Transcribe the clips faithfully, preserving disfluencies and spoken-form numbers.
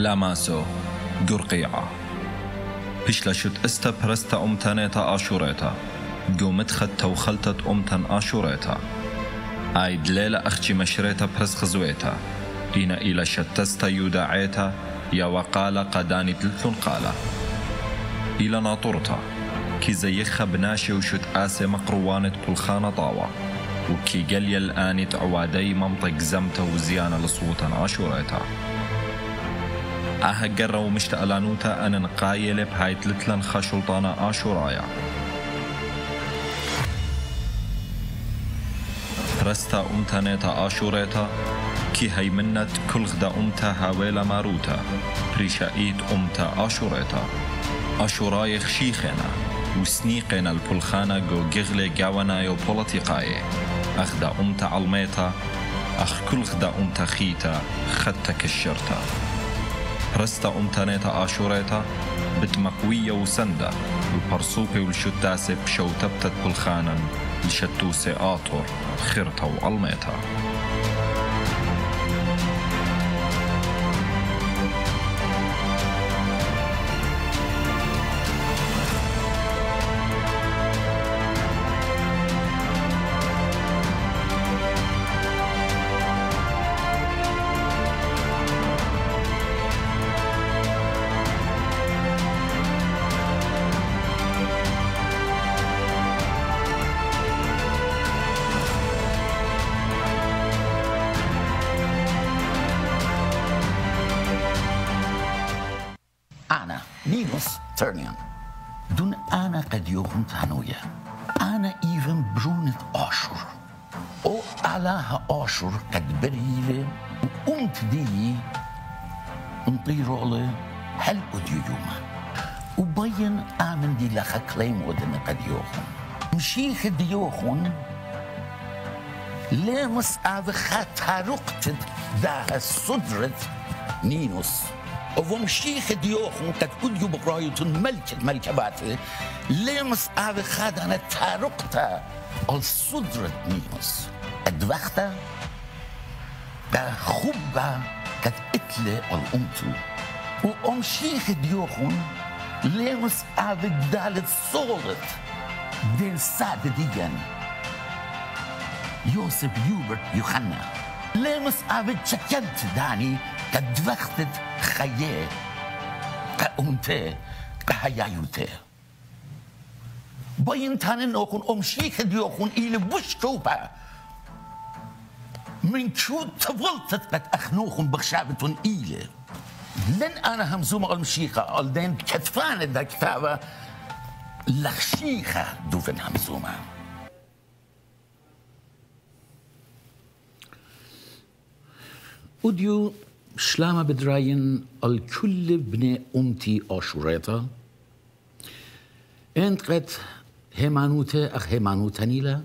لاماسو قرقيعة بيشلشت استا برستا أمتانيتا آشوريتا قومت خدتا وخلتت أمتن آشوريتا عيد ليلة أختي مشريتا برس خزويتا إينا إلى شتستا يوداعيتا يا وقال قداني تلتلون قالا إلى ناطورتا كي زيخها بناشي وشت آسي مقروانت بلخانة طاوة وكي قليا الآنت عوادي منطق زمتا وزيانة لصوتا آشوريتا آها قرر ومشتألانوتا أنا نقايلة بهاي تلتلن خاشلطانا آشورايا رستا أمتانيتا آشوريتا كي هاي منت كل غدا أمتا هاويلا ماروتا بريشايت أمتا آشوريتا آشوراي خشيخينا وسنيقنا البلخانة جو جغلي جاوانا يو بوليتيقاي أخدا أمتا علميتا أخ كل غدا أمتا خيتا خدتا كشرتا رستا أمتانيتا آشوريتا بتمقوية وسندا البرصوبي والشتاسي بشوتبتت بلخانا لشتوسي آطور خرطة وعلميتا أنا نينوس ترنيان دون أنا قد يوم تانويا أنا إيفن برونت آشور أو علىها آشور قد بريلة وقمت دي انطيرولة هل أديو يوما وبين آمن دي لخا كليم ودن قد يوخون مشيخ ديوخون لامس آذخا تارقت داها صدرت نينوس ومشيخ ديوخون قد أديو بقرايتون ملكة ملكة باتي لامس آذخا دانا تارقتا الصدرت نينوس ادوختا دا خوبا قد اتلي الأمتو ومشيخ ديوخون لامس آذك دالت صولت دين سادة ديان يوسف يوبرت يوحنا لامس آذك شكلت داني قد دوختت خيه كأمته كهيايوته باين تانن أكون أمشيخ ديوخون إلى بشكوبا من كود تولتت قد أخنوخون بخشابتون إلى لن أنا همزوم المشيخة ألدين كتفان دا كتابة لخشيخة دوفن همزومة أديو شلامة بدراين الكل بني أمتي آشوريتا انت قد هيمانوتا أخ هيمانوتا نيلا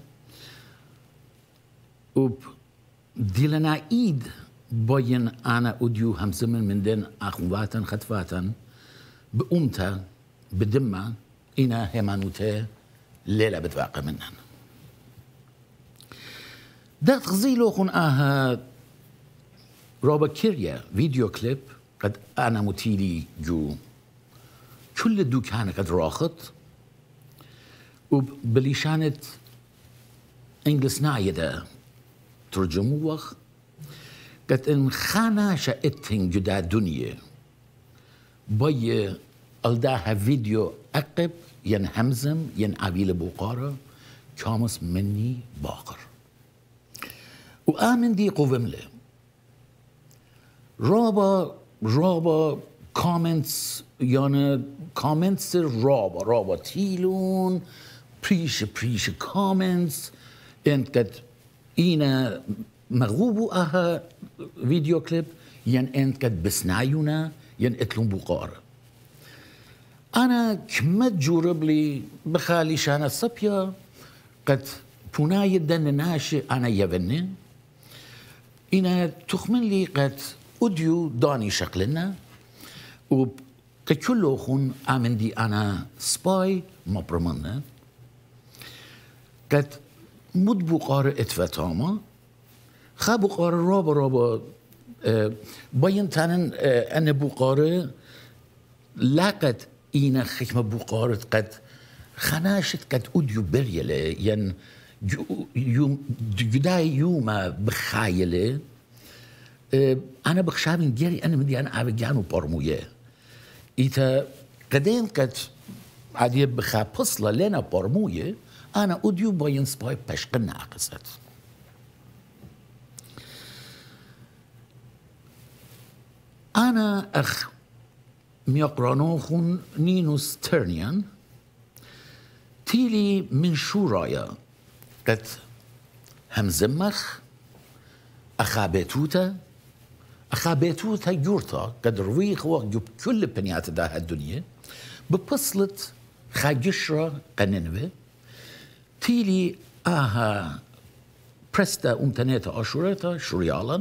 وب ديلنا إيد باين أنا أديو همزمن من دين أخواتا خطفاتا بأمتا بدمة إنا هيمانوتا ليلة بتواقع منها ده تغزيلو خون آها رابا كيريا فيديو كليب قد أنا متيلي جو كل الدكان قد راخت وبليشانت إنجلس نايدة ترجموخ قد إن خانا شأتين جدا دنيا بي ألداها فيديو أقب ين همزم ين عبيل بوقارة كامس مني باقر وآمن دي قومله رابا رابا كومنتس يعني كومنتس رابا رابا تيلون بريش بريش كومنتس انت قد إينا مغوبو أها فيديو كليب ين انت قد بسنايونا ين اتلون بوقار أنا كمت جورب لي بخالي شانا صبيا قد بوناي دن ناشي أنا يبني إنا تخمن لي قد أديو داني شكلنا وككله خون آمن دي أنا سباي ما برمنا قد مد بقار اتفتاما خا بقار رابا رابا باين تانن أنا بوقارة لقد إينا خشمة بوقارة قد خناشت قد أوديو بريلة ين يوم جداي يوم بخايلة أنا بخشابين جاري أنا مدي أنا أبجانو برموية إذا قدين قد عادي بخا بصلة لنا برموية أنا أوديو باين سباي بشقنا عقصت أنا أخ ميقرانوخون نينوس تيرنيان تيلي من شورايا قد همزمخ أخابيتوتا أخابيتوتا يورتا قد رويخ وقت كل بنيات دا الدنيا ببصلت خاجشرة قننبه تيلي آها برستا أمتنيتا أشوريتا شريالا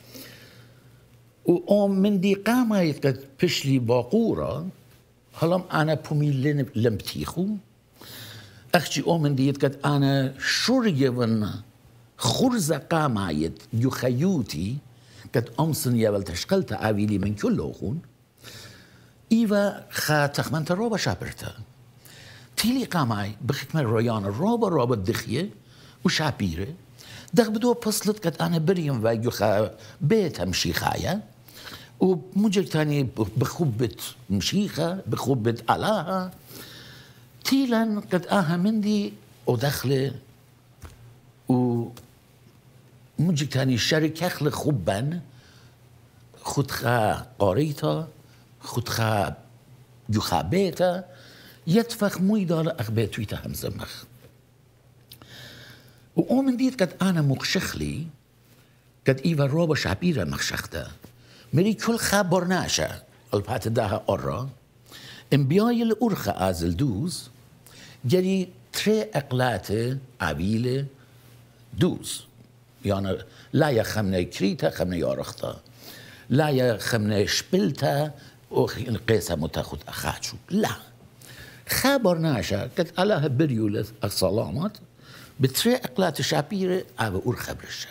و من دي قامة قد بشلي باقورة هلم أنا بومي لمبتيخو أخشي أو من دي قد أنا شريون خرزة قامة يخيوتي قد أمسن يبل تشقلت عويلي من كل أخون إيوا خا تخمنت روبا شابرتا تيلي قامة بخكمة رويان روبا روبا دخية وشابيرة دخ بدو بصلت قد أنا بريم ويجو خا بيت همشي خايا ومجل تاني بخبة مشيخة بخبة علاها تيلا قد آها مندي ودخله ومجل تاني شركة خل خبان خدخا قاريتا خدخا يخابيتا يتفخ مويدال أخبيتويتا همزمخ ومن ديت قد أنا مخشخلي قد إيوا روبا شعبيرا مخشختا مري كل خبر ناشا البات داها أورا انبياي الأرخة آزل دوز جري تري أقلات عبيلة دوز يعني لا يخمنا كريتا خمنا يارختا لا يخمنا شبلتا وقيسا متاخد أخاتشو لا خبر ناشا قد ألاها بريولة السلامات بتري أقلات شعبيرة أبا أرخة برشا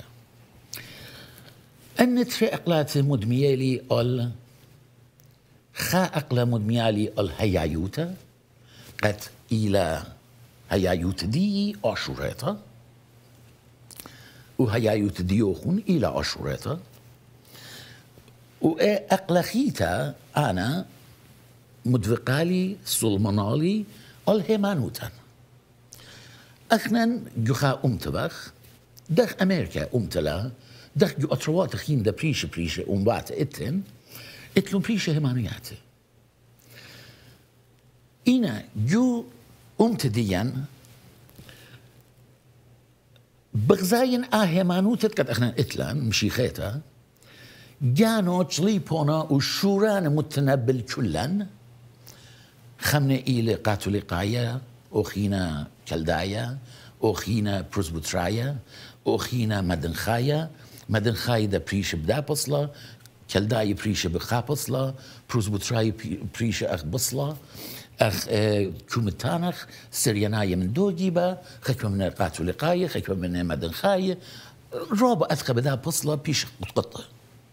أن تري أقلات مدميالي ال خا أقلا مدميالي الهيايوتا قد إلى هيايوت دي أشوريتا وهيايوت ديوخون إلى أشوريتا وأقلخيتا أنا مدفقالي سلمانالي الهيمانوتا أخنا جخا أمتبخ دخ أمريكا أمتلا دخ جو أطروات خين دا بريشة بريشة ومبات إتن إتلو بريشة همانيات إنا جو أمتديا بغزاين آهمانوتت قد أخنا إتلان مشيخيتا جانو تشليبونا وشوران متنبل كلان خمنا إلي قاتوليقايا أخينا كلدايا أخينا بروسبوترايا أخينا مدنخايا مدنخايا دا بريشة بدا بصلا كلدايا بريشة بخا بصلا بروسبوترايا بريشة أخ بصلا أخ اه كومتانخ سريانايا من دو جيبا خكمة من قاتوليقايا خكمة من مدنخايا رابا أثقى بدا بصلا بيش قطقطة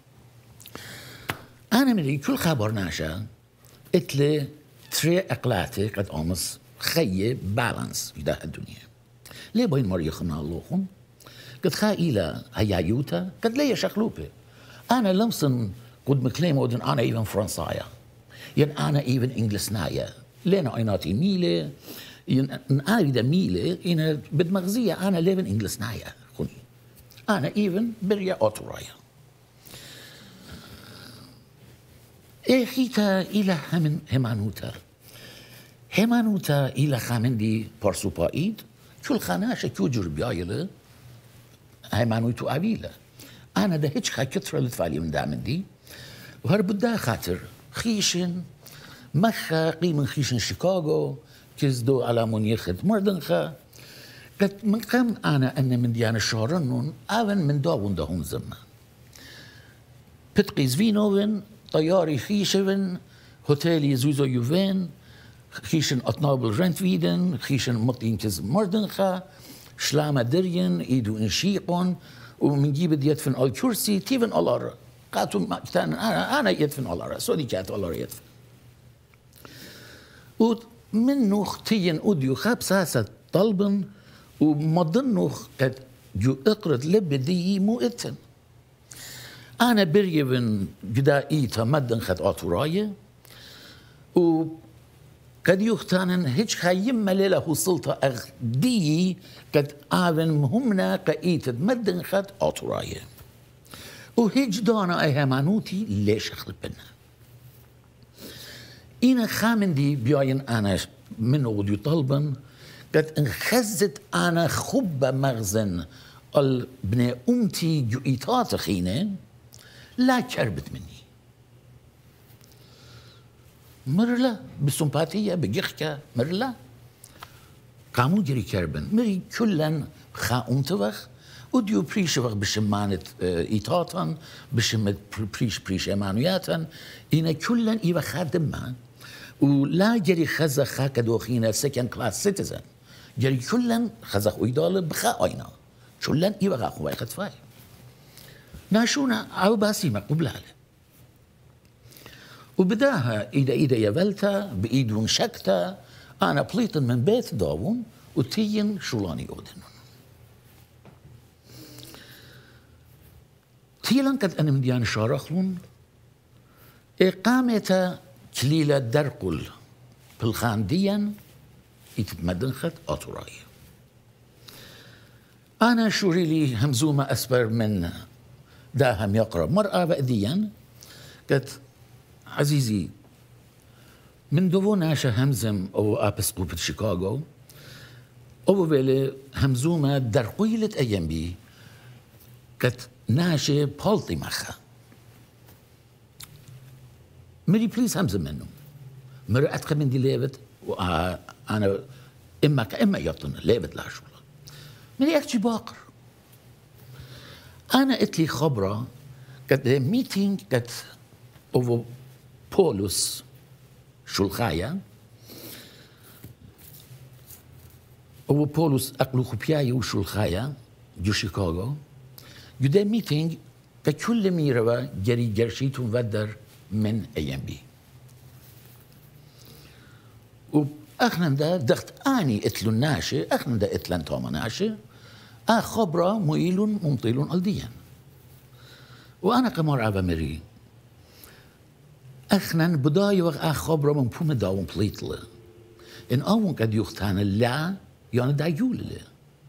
أنا من كل خبر ناشا إتلي تري أقلاتي قد أمس خيي بالانس في ده الدنيا ليه بين مريا خنا اللوخن قد خا إلى هيايوتا قد ليه شخلوبة أنا لمسن قد مكلم ودن أنا إيفن فرنسايا ين أنا إيفن إنجلسنايا لينا أيناتي ميلة ين أنا إذا ميلة إن بدمغزية أنا ليفن إنجلسنايا خوني أنا إيفن بريا أوتورايا إيه خيتا إلى همن همانوتا همانوتا إلى خامندي بارسوبايد كل خناشة كوجر بيايلة همانوتو أبيلة أنا ده هيك كترة لتفالي من دامندي وهربدا خاطر خيشن مخا قيمن خيشن شيكاغو كزدو على منيخة مردنخا قد من قام أنا أن من ديان الشهرنون أون من داون دهون زمان بتقيز فينوين طياري خيشن هوتيلي زوزو يوفين خيشن أطنابل رنتويدن خيشن مطين كز مردنخا شلامة درين إيدو إنشيقون ومن جيب ديت فن الكرسي تيفن ألار قاتو مكتان أنا أنا يدفن الله رأس ودي كات الله يدفن ومنه ختين أوديو خبسة طلبا ومضنه قد جو اقرد لبدي مو اتن أنا بريبن جدائيتا مدن خد آتوراية وقد يختانن هيج خيم ليلة سلطة أغدي قد آون مهمنا قايتد مدن خد آتوراية وهيج دانا أهمانوتي ليش أخلبنا إنا خامن دي بياين أنا من ودي طلبا قد انخزت أنا خب مغزن البني أمتي جوئيتات خينة لا كربت مني مرلا بسمباتية بجيخكا مرلا قامو جري كربن مري كلن خاومت وخ وديو بريش وخ بشمانت إيتاتن بشمت بريش بريش إمانوياتن إنا كلن إيوه خادمة ولا جري خزا خاكا دوخينا سكن كلاس سيتيزن جري كلن خزا خويدال بخا آينا كلن إيوه غاقو باي خدفاي ناشونا أو باسي مقبول عليه وبداها إيدا إيدا يفلتا بإيدون شكتا أنا بليطن من بيت داوم وتيين شولاني أودنون تيلان قد أنا من ديان شارخلون إقامة كليلة درقل بالخانديان يتمدن خد آتوراي أنا شوري لي همزومة أسبر من داهم يقرب مرأة بأديا قد عزيزي من دوو ناشا همزم أو أبسقوبة شيكاغو أو بيلي همزومة درقويلة أيام بي قد ناشا بالطي مخا مري بليز همزم منه مري أتخى من دي ليبت وأنا إما كإما يطن ليبت لا شغل مري أكتشي باقر أنا إتلي خبرة قد ميتينج قد أوفو بولوس شلخايا أوفو بولوس أقلو خبياي وشلخايا جو شيكاغو جو ده ميتينج قد كل ميروا جري جرشيتون ودر من أيام بي وأخنا ده دخت آني إتلو ناشي أخنا ده إتلان توما ناشي أخبرة مويل ممطيل ألديا وأنا كمار عبا مري أخنا بداية وقت أخبرة من بوم داوم بليتل إن أون قد يختان لا يعني دا يولي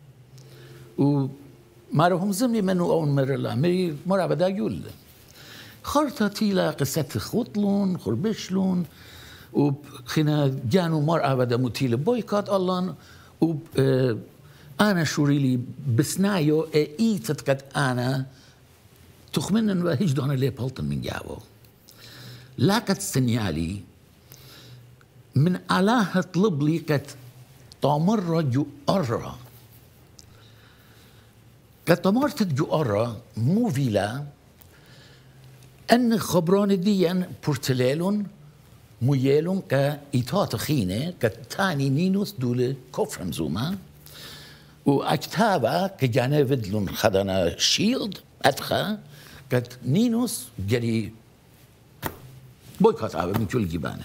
ومارهم زمني منو أون مر لا مري مر عبا دا يولي خرطة تيلا قصة خطلون خربشلون وخنا جانو مر عبا دا متيل بويكات الله و أنا شوريلي بسنايو إيتت قد أنا تخمنن وهيج دون لي بلطن من جاوو لاكت سنيالي من علاه طلب لي قد تمر جو أرى قد تمرت جو أرى مو فيلا أن خبران ديان بورتليلون ميالون كإيتات خينة كتاني نينوس دول كفرم زوما وأكتابا كجانا فدلون خدنا شيلد أدخى قد نينوس جري بويكات عابا من كل جبانة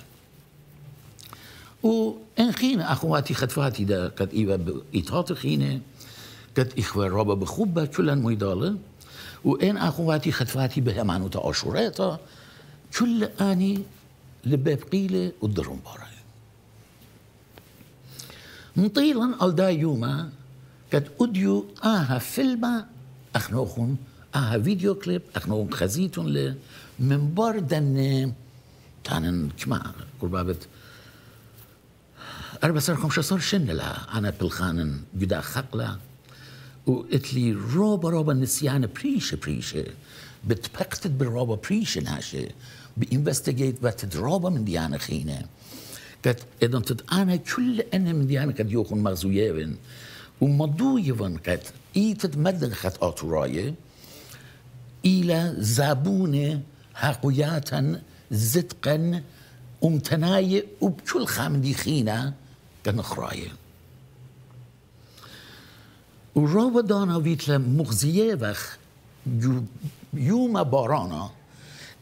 وإن خينة أخواتي خدفاتي دا قد إيبا بإيطات خينة قد إخوة رابا بخوبة كلن ميدالة وإن أخواتي خدفاتي بهمانو تا أشوراتا كل آني لباب قيلة ودرون باراي مطيلا ألدا يوما قد أديو آها فيلم أخنوخن آها فيديو كليب أخنوخن خزيتون ل من باردن تانن كما قربابت أربع سر خمسة صار شن لها أنا بالخانن جدا خقلة وقتلي روبا روبا نسيان بريشة بريشة بتبقتت بالروبا بريشة ناشة بإنفستيجيت بتدروبا من ديانا خينة قد إذا أنا كل أنا من ديانا قد يوخن مغزويين ومضويون قد إيتد مدن خط آتوراية إلى زابونة حقوياتا زدقا امتناية وبكل خامدي خينا كنخراية وروبا دانا ويتلا مغزية وخ يوم بارانا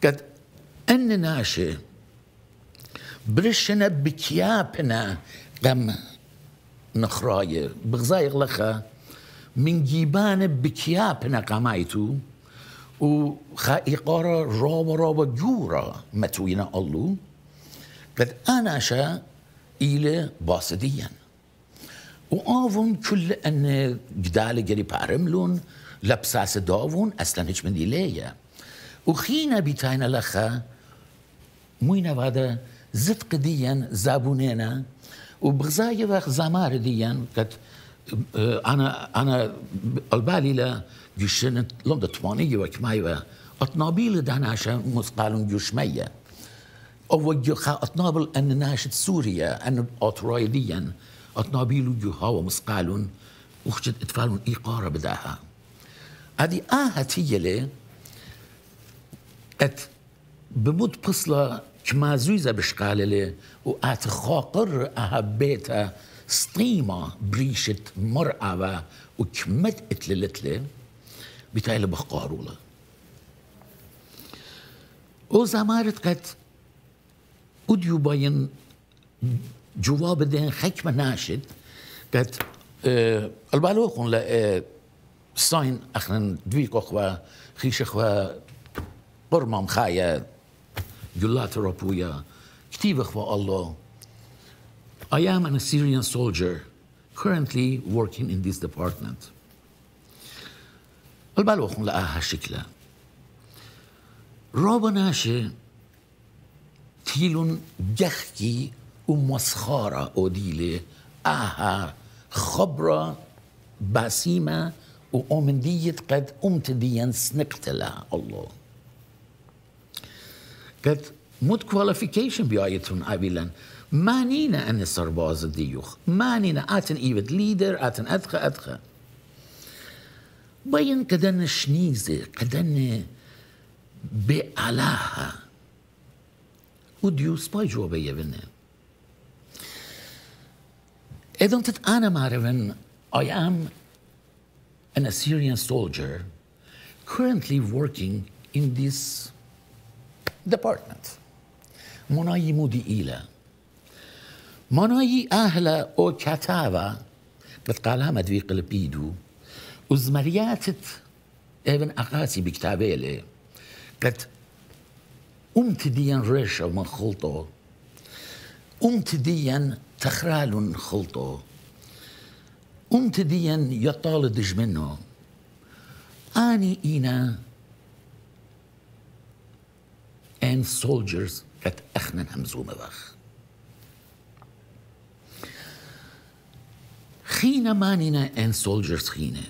قد أن ناشي برشنا بكيابنا قم نخراية بغزايق لخا من جيبان بكيابنا قمايتو وخائقارا رابا رابا جورا متوينا الله قد أناشا إلى باصديا وآفون كل أن جدال جري بارملون لبساس داوون أصلا هيش من ديليا وخينا بيتاينا لخا موينا بعد زدق ديا زابونينا وبغزاية وقت زمار ديا قد أنا أنا البالي لا جشنت لوندا تمانية وكمايوة أطنابيل داناشا مسقالون جشمية أو جخا أطنابل أن ناشد سوريا أن أطرايديا أطنابيل جهاو مسقالون وخجد إتفالون إيقارة بداها هذه آها تيلي أت بمود بصلة كما زويزة بشقالة وآت خاقر أها بيتا سطيمة بريشة مرأة وكمت اتللتلي بتايل بخقارولة وزمارت قد أديو باين جواب دين حكمة ناشد قد أه البالوخون لا أه ساين أخنا دويك أخوة خيش أخوة قرمام خايا جلات رابويا كتيب أخوة الله I am an Assyrian soldier currently working in this department. البالوخون لقاها شكلها رابا ناشي تيلون جخكي ومسخارة أوديلي آها خبرة باسيمة وأمندية قد أمتديا سنقتلا الله قد مود كواليفيكيشن بيايتون أبيلا مانينا أن سرباز ديوخ مانينا آتن إيبت ليدر آتن أدخى أدخى باين كدن شنيزة كدن بألاها وديو سباي جوابية بنا إذا انت أنا معرفن I am an Assyrian soldier currently working in this department مناي مودي إيلا مناي أهلا أو كتابة بتقالها مدوي قلبيدو وزمرياتت ابن أقاسي بكتابة لي قد أمتديا ريشة من خلطه أمتديا تخرال خلطه أمتديا يطالدج منه أني إينا and soldiers قد أخنا همزومة بخ خينا مانينا and soldiers خينا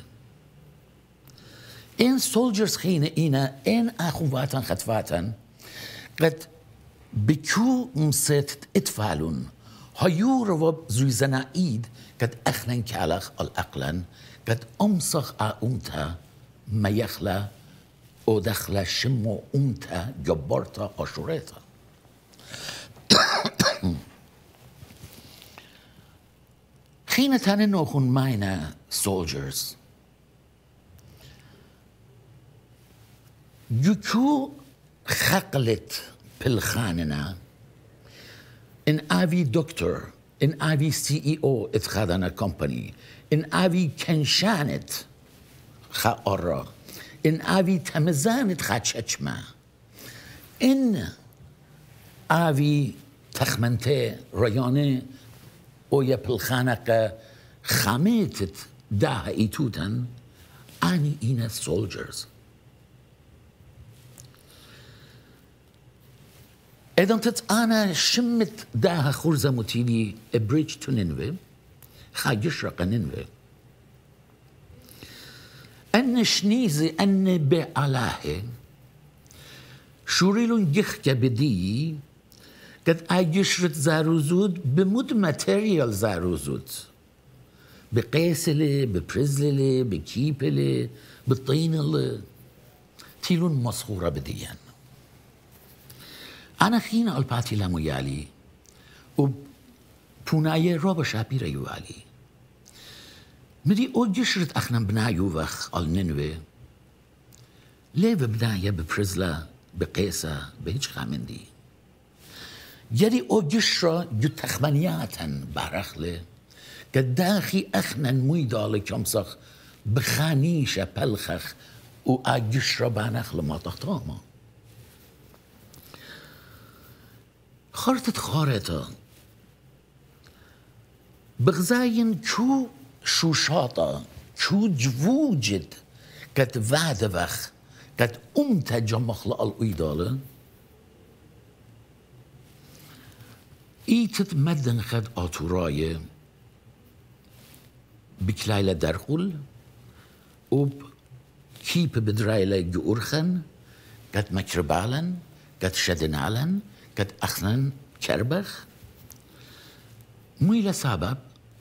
and soldiers خينا إينا and أخواتاً خطفاتاً قد بكو مسيت اتفالون هيو رواب زوي زنائيد قد أخنا كالخ الأقلا قد أمسخ أمتا ما يخلى او دخل شمو أمتا جبرتا أشوريتا خينا تاني نوخون ماينا soldiers يكو خقلت بالخاننا إن أبي دكتور إن أبي سي إي أو اتخذنا كومباني إن أبي كنشانت خاورا إن أبي تمزانت خاتشما إن أبي تخمنتي رياني أو يبلخانك خميتت داها إيتوتن أني إينا soldiers إذا انت أنا شمت داها خرزة متيلي بريدج تو نينوي خاج يشرق نينوي أن شنيزي أن بعلاه شوريلون جخكة بدي قد أجشرت زاروزود بمود ماتيريال زاروزود بقيسلي ببرزلي بكيبلي بالطينلي تيلون مصخورة بديان أنا خينا الباتي لامويالي وبوناية روبا شابيرا يوالي مدي أو جشرت أخنا بنايو وخ الننوي ليه ببناية ببرزلا بقيسة بهيج خامندي جري او جشرا جو تخمنياتا بارخله كداخي اخنا مويدالي كمسخ بخانيشة بلخخ و اجشرا بانخل ما تختاما خارطة خارطة بغزاين شو شوشاطة شو جوجد كت وعدوخ كت امتا جمخل الويدالة ايتت مدن خد آتوراي بكلايلة درخول وب كيب بدرايلة جورخن كت مكربالن كت شدنالن كت اخنن كربخ ميلا سبب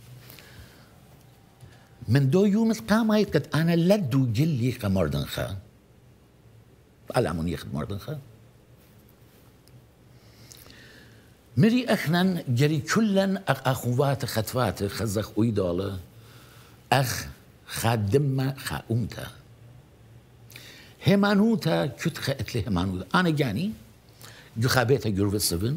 من دو يوم القامة كت انا لدو جلي كمردنخا على ياخد مردنخا مري اخنن جري كلن اخوات خطوات خزخ ويدالة اخ خادمة خاومتا همانوتا كت خاتلي همانوتا انا جاني جو خابيتا جور السفن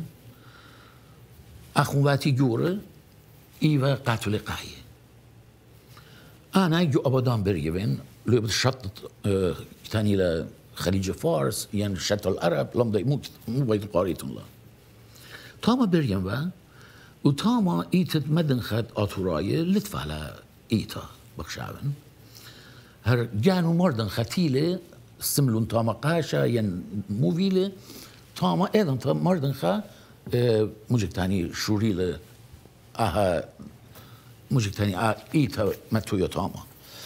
اخواتي جورة ايوا قاتل قاية انا جو ابادان بريوين لو بتشطط اه تاني لخليج فارس يعني شط العرب لم مو مو بيت قاريتون الله تاما بريم با و تاما ايتت مدن خد آتوراي لتفعلا ايتا بخشاون هر جانو مردن ختيلة سملون تاما قاشا ين موفيلة تاما ايضا تاما مردن خا اه موجك تاني شوريلة اها موجك تاني اه ايتا متويا تاما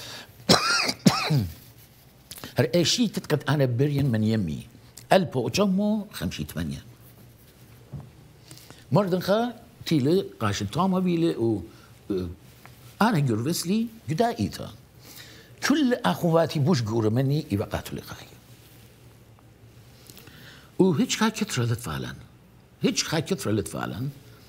هر ايشي تتكت انا برين من يمي البو جمو خمشي تمانية مردنخا تيلي قاش تاما بيلي و انا جورفسلي جدا ايتا كل اخواتي بوش جور مني يبقاتوا لقاي وهيج خا كثرة لتفعلا هيج خا كثرة لتفعلا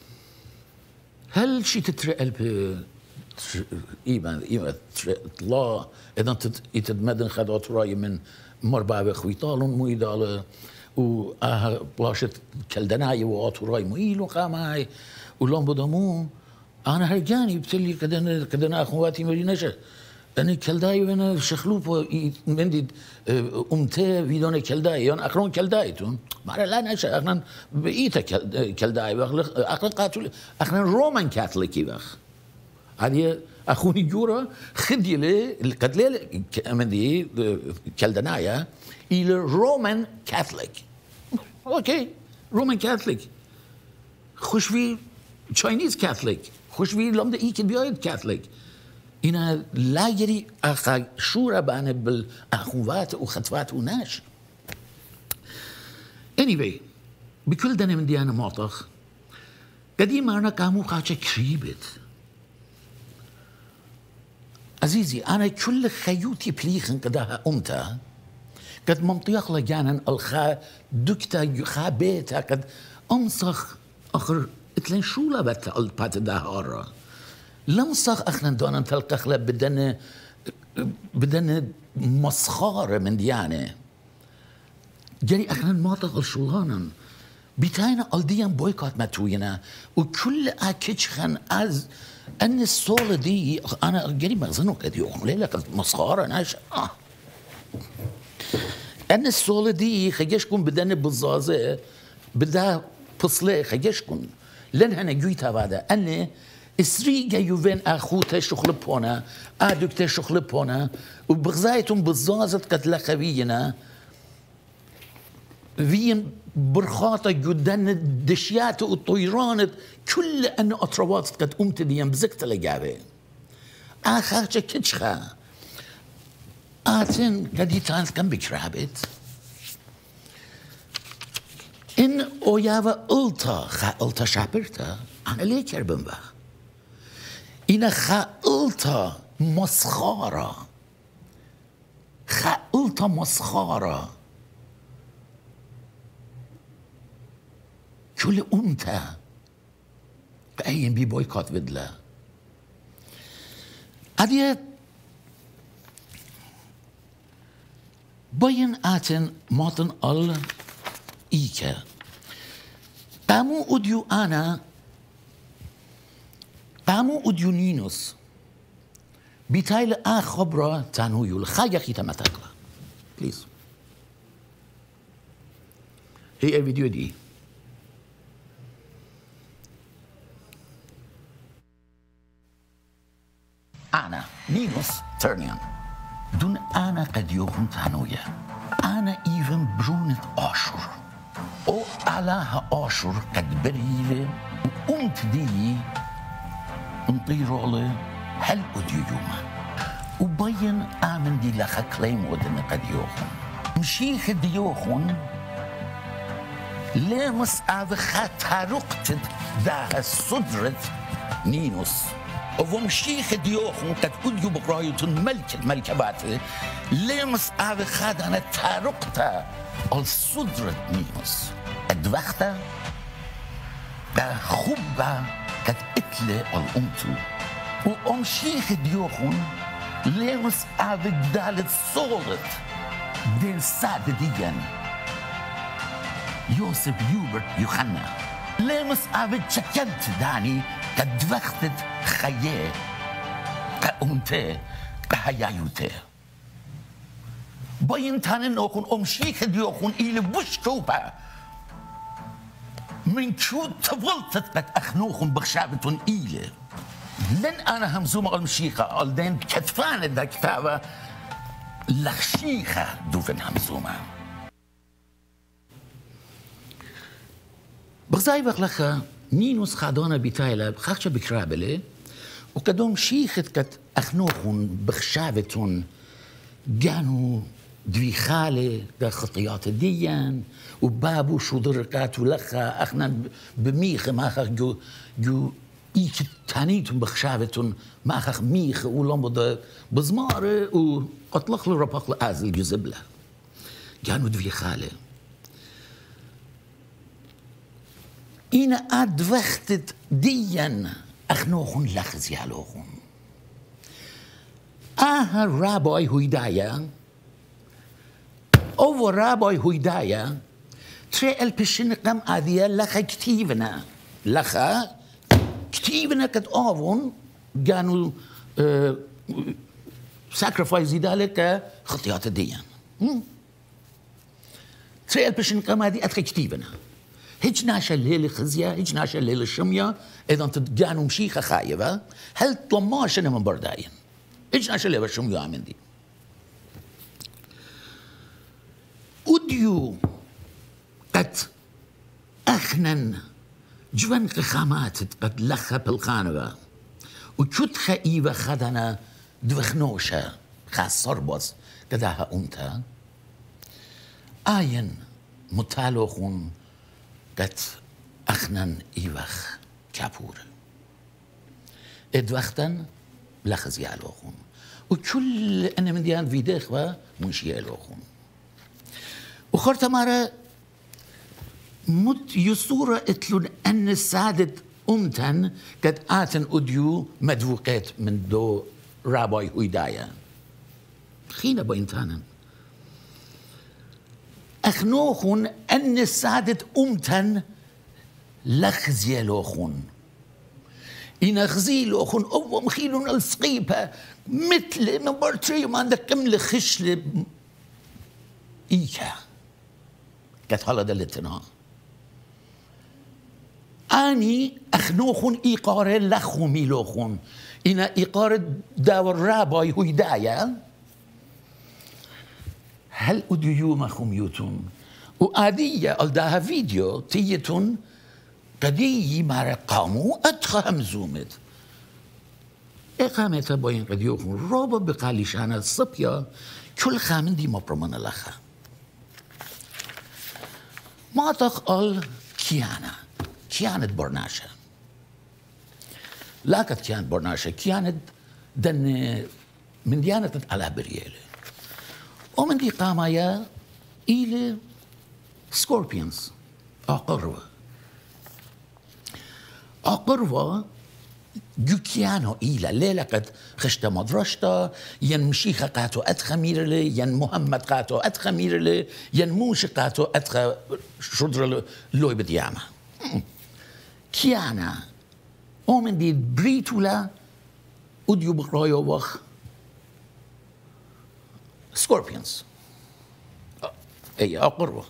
هل شي تترقل ب ايمان ايمان طلا اذا تتمدن خدات راي من مربع بخويطالون مويدال و اه بلاشت كلدناي واتوراي مويل وقاماي ولون بدمو انا هرجاني بتلي كدنا كدنا اخواتي مرينشه انا كلداي وانا شخلوب مندي امته فيدون كلداي يعني اخرون كلدايتون ما لا نشا اخرن بقيت كلداي اخرن قاتل اخرن رومان كاثوليكي بخ هذه اخوني جورا خدي لي قد لي مندي كلدنايا الى رومان كاثوليك اوكي رومان كاثوليك خوش في تشاينيز كاثوليك خوش في لمده ايك بيايد كاثوليك اینا لاجری اخا شورا بانه بالاخوات وخطوات وناش anyway بكل دنه من ديانه معطخ قديم انا كامو قاچه كريبت عزيزي انا كل خيوتي بليخن قداها امتا قد منطيق لجانا الخا دكتا خابيتا قد امسخ اخر اتلين شولا بتا البات دهارا لمسخ اخنا دونا تلقخله بدنا بدنا مسخاره من ديانه جري اخنا الماطق الشولانا بتاينا الديان بويكات متوينا وكل اكيتشخن از ان الصوله دي انا جري مغزنو قد يوم ليله مسخاره ناش آه. ان الصوله دي خجشكم بدنا بالزازه بدا بصله خجشكم لان انا جيتها بعد اني اسريجا يوفين اخوته شغل بونا ادوكته شغل بونا وبغزايتهم بالزازت قد لخبينا فين برخاطة جدن دشيات والطيران كل ان اطروات قد قمت ديان بزكت لجابه اخرجه كتشخا اتن قد يتانس كم بكرابت ان اوياوا التا خا التا شابرتا انا ليه كربن با اینا خالتا مسخارة خالتا مسخارة كل أمتا بأيين بي بويكات بدلا أدية باين آتن ماتن ال إيكا قامو أوديو أنا قامو أوديو نينوس بيتايل آ خبرة تانويو الخايا خيتا متاكلا بليز هي الفيديو دي أنا نينوس ترنيان دون أنا قد يوخن تانويا أنا إيفن برونت آشور أو علاها آشور قد بريلي وقمت دي انطيرولي هل أديو يوما وبين آمن دي لخا كليم ودن قد يوخن مشيخ ديوخن لامس آذ خاتارقت داها صدرت نينوس ومشيخ ديوخن قد أديو بقرايتون ملك الملكبات لامس آذ خادانا تارقتا الصدرت نينوس الدوختا دا خوبا قد اتلي الأمتو ومشيخ ديوخن لامس آذ قدالت صولت دين سادة ديجان يوسف يوبرت يوحنا لامس آذ تشكلت داني قد دوختت خيه كأمته كهيايوته باين تانن أكون أمشيك ديوخون إلى بوشكوبا من شو تفلتت قد أخنوخون بخشابتون إلى لن أنا همزومة المشيخة ألدين كتفان دا كتابة لخشيخة دوفن همزومة بغزاي بغلخة نينوس خادونا بتايلة خاخشة بكرابلة وكدوم شيخت كت أخنوخون بخشابتون جانو دوي خالي دا خطيات ديان وبابو شو دركات ولخا أخنا بميخ ماخخ جو جو إيك تانيتون بخشابتون ماخخ ميخ ولومبو دا بزمارة وقطلق لرباق لأزل جزبلة جانو دوي خالي إنا أدوختت ديان أخنوخون لخز يالوخون آها راباي هويدايا أو راباي هويدايا تري البشن قم آذية لخا كتيبنا لخا كتيبنا كت آفون قانو اه ساكرفايزي دالك خطيات الديان تري البشن قم آذية أتخي كتيبنا هيج ناشا الليل خزية هيج ناشا الليل الشمية إذا تدقانو مشيخة خايبة هل طماشنا من برداين هيج ناشا الليل الشمية عمين دي أديو قد أخنن جوان قخامات قد لخا بالخانوة وشد خايبة خدنا دوخنوشة خاص صربص قداها أمتا آين متالوخون قد أخنن إيوخ كابور إدوختن لخز يالوخون وكل أنا من ديان فيديخ ومش يالوخون وخرت مرة مت يصورة اتلون أن سادة أمتن قد آتن أديو مدوقات من دو راباي هويدايا خينا بينتانا أخنوخون أن سادة أمتن لخزي لوخون إن خزي لوخون أو مخيلون السقيبة مثل نمبر تري ما عندك كم لخشل إيكا قد هلا دلتنا أني أخنوخون إيقارة لخومي لوخون إن إيقارة داور راباي هويدايا هل أديو مخوم يوتون وآدية ألداها فيديو تيتون قدي مارا قامو أدخى همزومت إقامة باين قد يوخون رابا بقاليشان الصبية كل خامن دي مبرمان لخا ما تقال كيانا كيانت برناشا لا قد كيانت برناشا كيانت دن من ديانة على بريالي ومن دي قامايا إلى سكوربيونز أقربة أقربة جوكيانو إلى ليلة قد خشت مدرشتا ين مشيخة قاتو أدخى ميرلي ين محمد قاتو أدخى ميرلي ين موش قاتو أدخى شدر لوي بديامة كيانا أومن دي بريتولا وديو بقرايو وخ سكوربيونز أي أقروة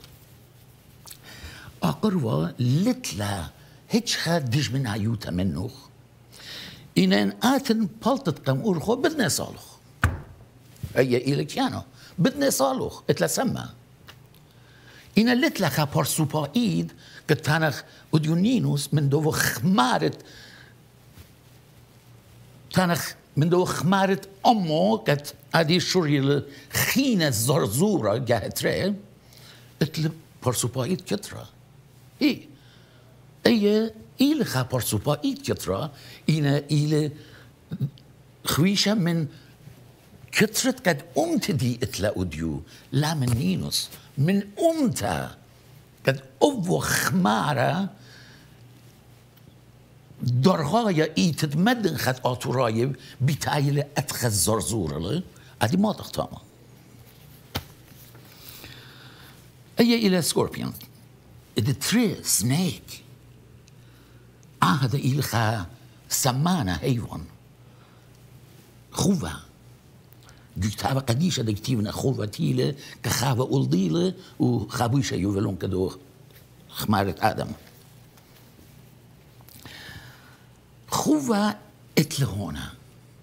أقروة لتلا هيتشخا ديج من عيوتا منوخ إن آتن بلطت قم أورخو بدنا صالخ أي إلك يانو بدنا صالخ اتلا سما إن لتلا خا بارسوبا إيد كتانخ وديونينوس من دو خمارت تانخ من دو خمارت أمو كت أدي شوري خينة زرزورة جاهتري اتلا بارسوبا إيد كترا إيه أي إلى خبر سوبا إيد كترة إنا إلى خويشة من كترة قد أمت دي إتلا أوديو لا من نينوس من أمتا قد أبو خمارة درغاية إي تتمدن خد آتورايب بتايلة أتخذ زرزورة له أدي ما تختامه أي إلى سكوربيون إدي تري سنيك هذا إلخا سمانا هيوان خوفا جتابة قديشة دكتيبنا خوفا تيلة كخافة أولديلة وخابوشة يوفلون كدو خمارة آدم خوفا اتلهونا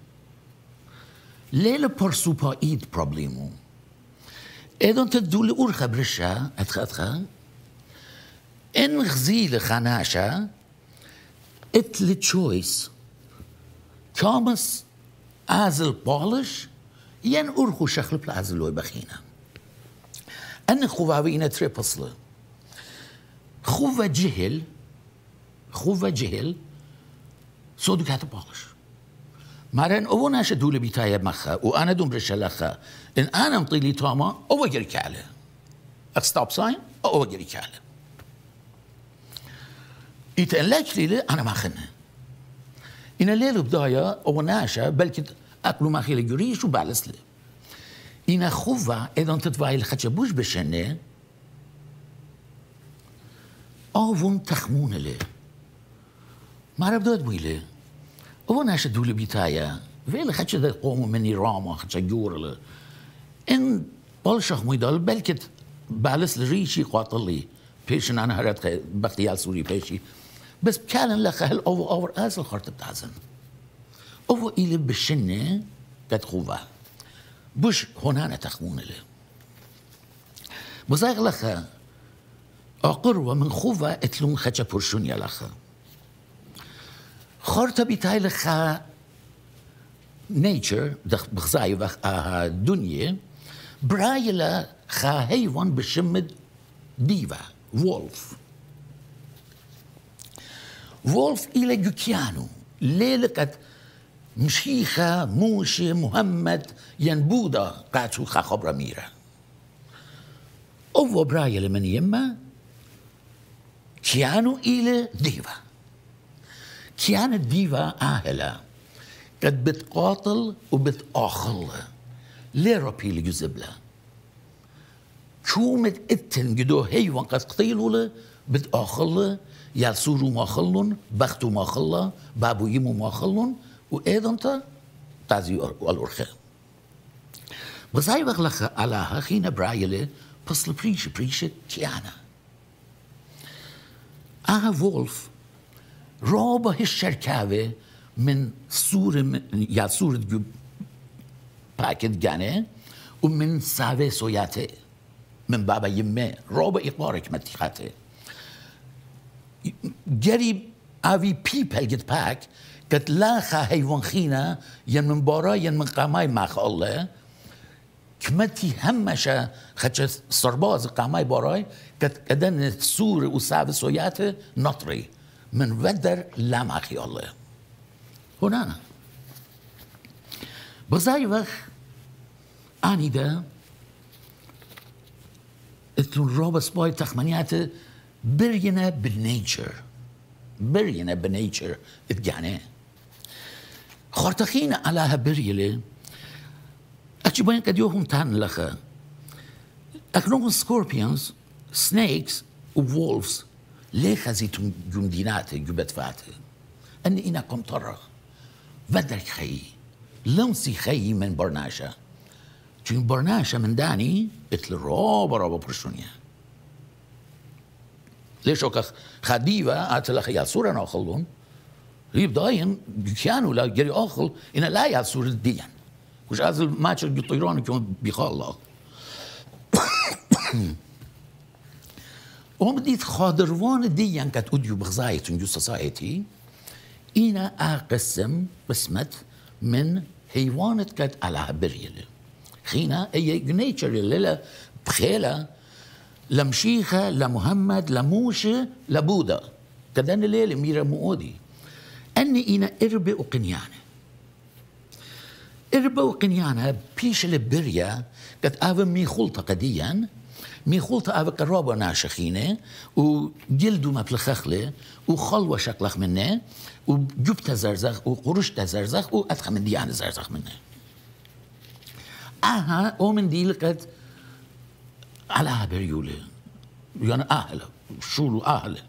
ليلة برسوبا إيد بروبليمو إذن تدولي أورخا برشا أتخا أتخا إن غزيلة خناشا اتل تشويس توماس ازل بالش ين أورخو شخل بلازل لوي بخينا أن خوفاوينا تريبصل خوفا جهل خوفا جهل صودو كات بالش مارن أو ناش دولة بيتايا مخا وأنا دوم برشلخا إن أنا مطيلي توما أو أجري كاله أستوب ساين أو أجري كاله يتقلقش لي أنا ما خنه إن الليل بداية أو ناشا بلكي أكلوا ما خيل جريش وبعلس لي إن خوفا إذا تتفاعل الخشبوش بشنة أوفون تخمون لي ما ربدود بويلي أو ناشا دولي بيتايا فيل خشة ذا قوموا مني راما خشة جور لي إن بالشخ ميدال بلكي بعلس لريشي قاطل لي بيشن أنا هرت بختيال سوري بيشي بس كان لك هل أو أو أزل خرط بتعزن أو إلى بالشنة قد خوفا بوش هنا تخمون له بزاغ لك أقروة من خوفا اتلون خجا برشون يا لك خرط بتاعي لك نيتشر بخزاي بخ دنيا برايلا خا هيوان بشمد ديفا وولف وولف إلى جوكيانو ليلة قد مشيخة موشي محمد ينبودا قاتو خا خبر ميرا أو برايا لمن يما كيانو إلى ديفا كيان الديفا آهلا قد بتقاتل وبتآخل ليه ربي لجزبلا شومت اتن جدو هيوان قد قتيلوا له بتآخل يالسورو ما خلون بختو ما خلا بابو يمو ما خلون وإذا أنت تعزي والأرخاء بس هاي بغلق علىها خينا برايلة بصل بريشة بريشة كيانا آها وولف رابا هالشركاوة من سورة من يا سورة جو باكت جانه ومن ساوة سوياته من بابا يمه رابا إقبارك متخاته جريب آوي بيبل جت باك قد لاخا هيوان خينا ين من بارا ين من قاماي ماخ الله كمتي همشا خدش سرباز قاماي باراي قد قدن سور وساوي سوياته نطري من ودر لا ماخي الله هنا بزاي وقت آني ده اتلون روبا سباي تخمنياته برينا بالنيتشر برينا بالنيتشر اتجانه خارتخين على بريلة أكتبين قد يوهم تان لخا أكنون سكوربيونز سنيكس وولفز ليه خزيتم جندينات جبت فاتي أني إنا كم طرق ودرك خي لمسي خي من برناشا چون برناشا من داني اتل رابا رابا برشونيا ليش وكا خديوة اتل خي صورة ناخلون هي بداين كانوا لا جري آخل إنا لا يصور الدين وش هذا الماتش الطيران كمان بيخالله وهم ديت خادروان ديان كات أوديو بغزايتون جو سوسايتي إنا أقسم بسمت من حيوانات كات على بريلة خينا أي نيتشر اللي بخيلة لمشيخة لمحمد لموشة لبودا كدان الليلة ميرا مؤودي أني إنا إربي وقنيانة إربي وقنيانة بيش البريا كات آفا مي خلطة قديا مي خلطة آفا قرابة ناشخينة وجلدو ما بلخخلة وخلوة شكلخ منه وجبت زرزخ وقرشت زرزخ وأدخل من ديانة زرزخ منه آها أو من دي لقد على بريولة يعني أهله شولو أهله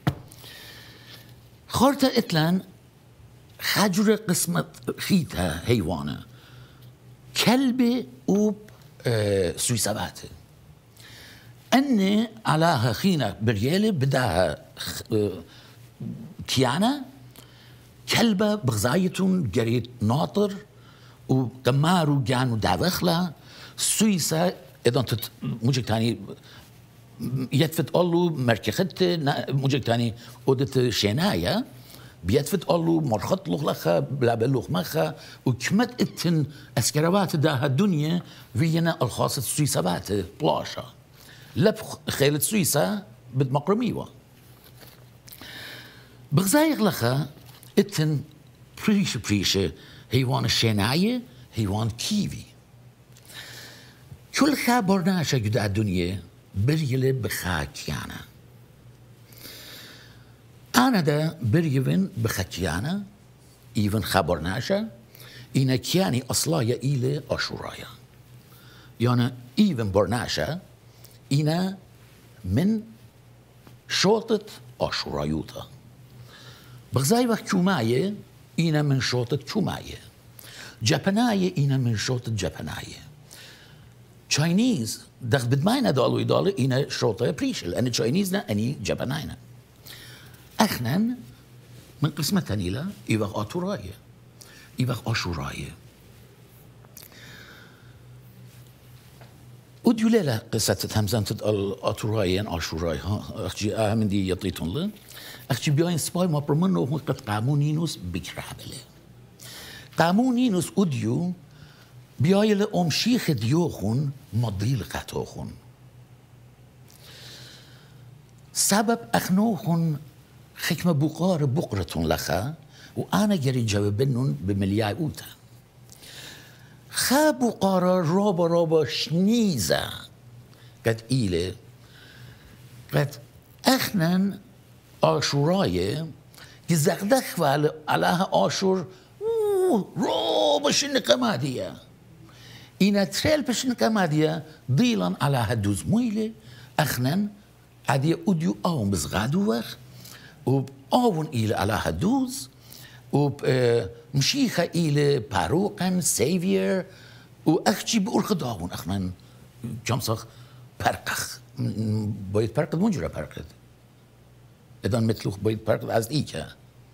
خارطة إتلان خجر قسمة خيتها حيوانة كلبة وب آه سويساباته أني علىها خينة بريالة بداها آه كيانة كلبة بغزايتون جريت ناطر وكمارو جانو داوخلا سويسا إذا تت موجك تاني يدفت أولو مركخت موجك تاني أودت شنايا بيدفت أولو مرخط لخلخة بلا بلوخ مخة وكمت اتن أسكروات داها الدنيا فينا الخاصة سويسابات بلاشا لب خيلة سويسا بد مقرميوة بغزايق لخا اتن بريش بريشة حيوان الشناية حيوان كيوي كل خابرناشا جدا الدنيا بريلة بخاكيانا أنا دا بريفن بخاكيانا إيفن خابرناشا إنا كياني أصلايا إلي أشورايا يعني إيفن برناشا إنا من شوطة أشورايوتا بغزاي وقت كوماية إنا من شوطة كوماية جاباناية إنا من شوطة جاباناية تشاينيز دخ بدماينا دالو يدالو إنا شوطة بريش لأن تشاينيزنا أني جاباناينا أخنا من قسمة تانيلا إيوغ آتوراية إيوغ أشوراية وديو ليلة قصة همزان تدقل آتوراية أشوراية أخجي أهم دي يطيتون له أخجي بياين سباي ما برمانو هو قد قامونينوس بكرابله قامونينوس وديو بيايل أم شيخ ديوخون مضيل قطوخون سبب أخنوخون حكمة بقار بقرة لخا وأنا جري جوابنون بملياي أوتا خا بقارة رابا رابا شنيزة قد إيلي قد أخنن آشوراية جزاقدخ علىها آشور رابا شنقة مادية إنا تريل بشنقة مادية ضيلا علىها دوز مويلة أخنن عادية أوديو أوم بزغادوخ وبأون إلى علىها دوز ومشيخة إلى باروقا سيفير وأخشي بأرخداون أخنن جمسخ برقخ بايد برقد منجرة برقد إذا مثلوخ بايد برقد از إيكا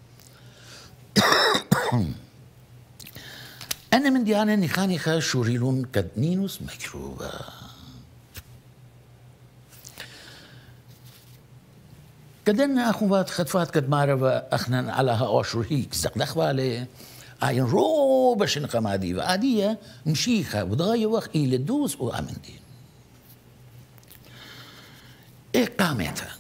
أنا من ديانا نخانيخا شوريلون قد نينوس مكروبة كدنا أخوات خطفات قد ماربا أخنا علىها آشور هيك زقدخ والي عين روبا شنقة مادي وعادية مشيخة وضايا وقت إلى دوز وأمن دين إقامتها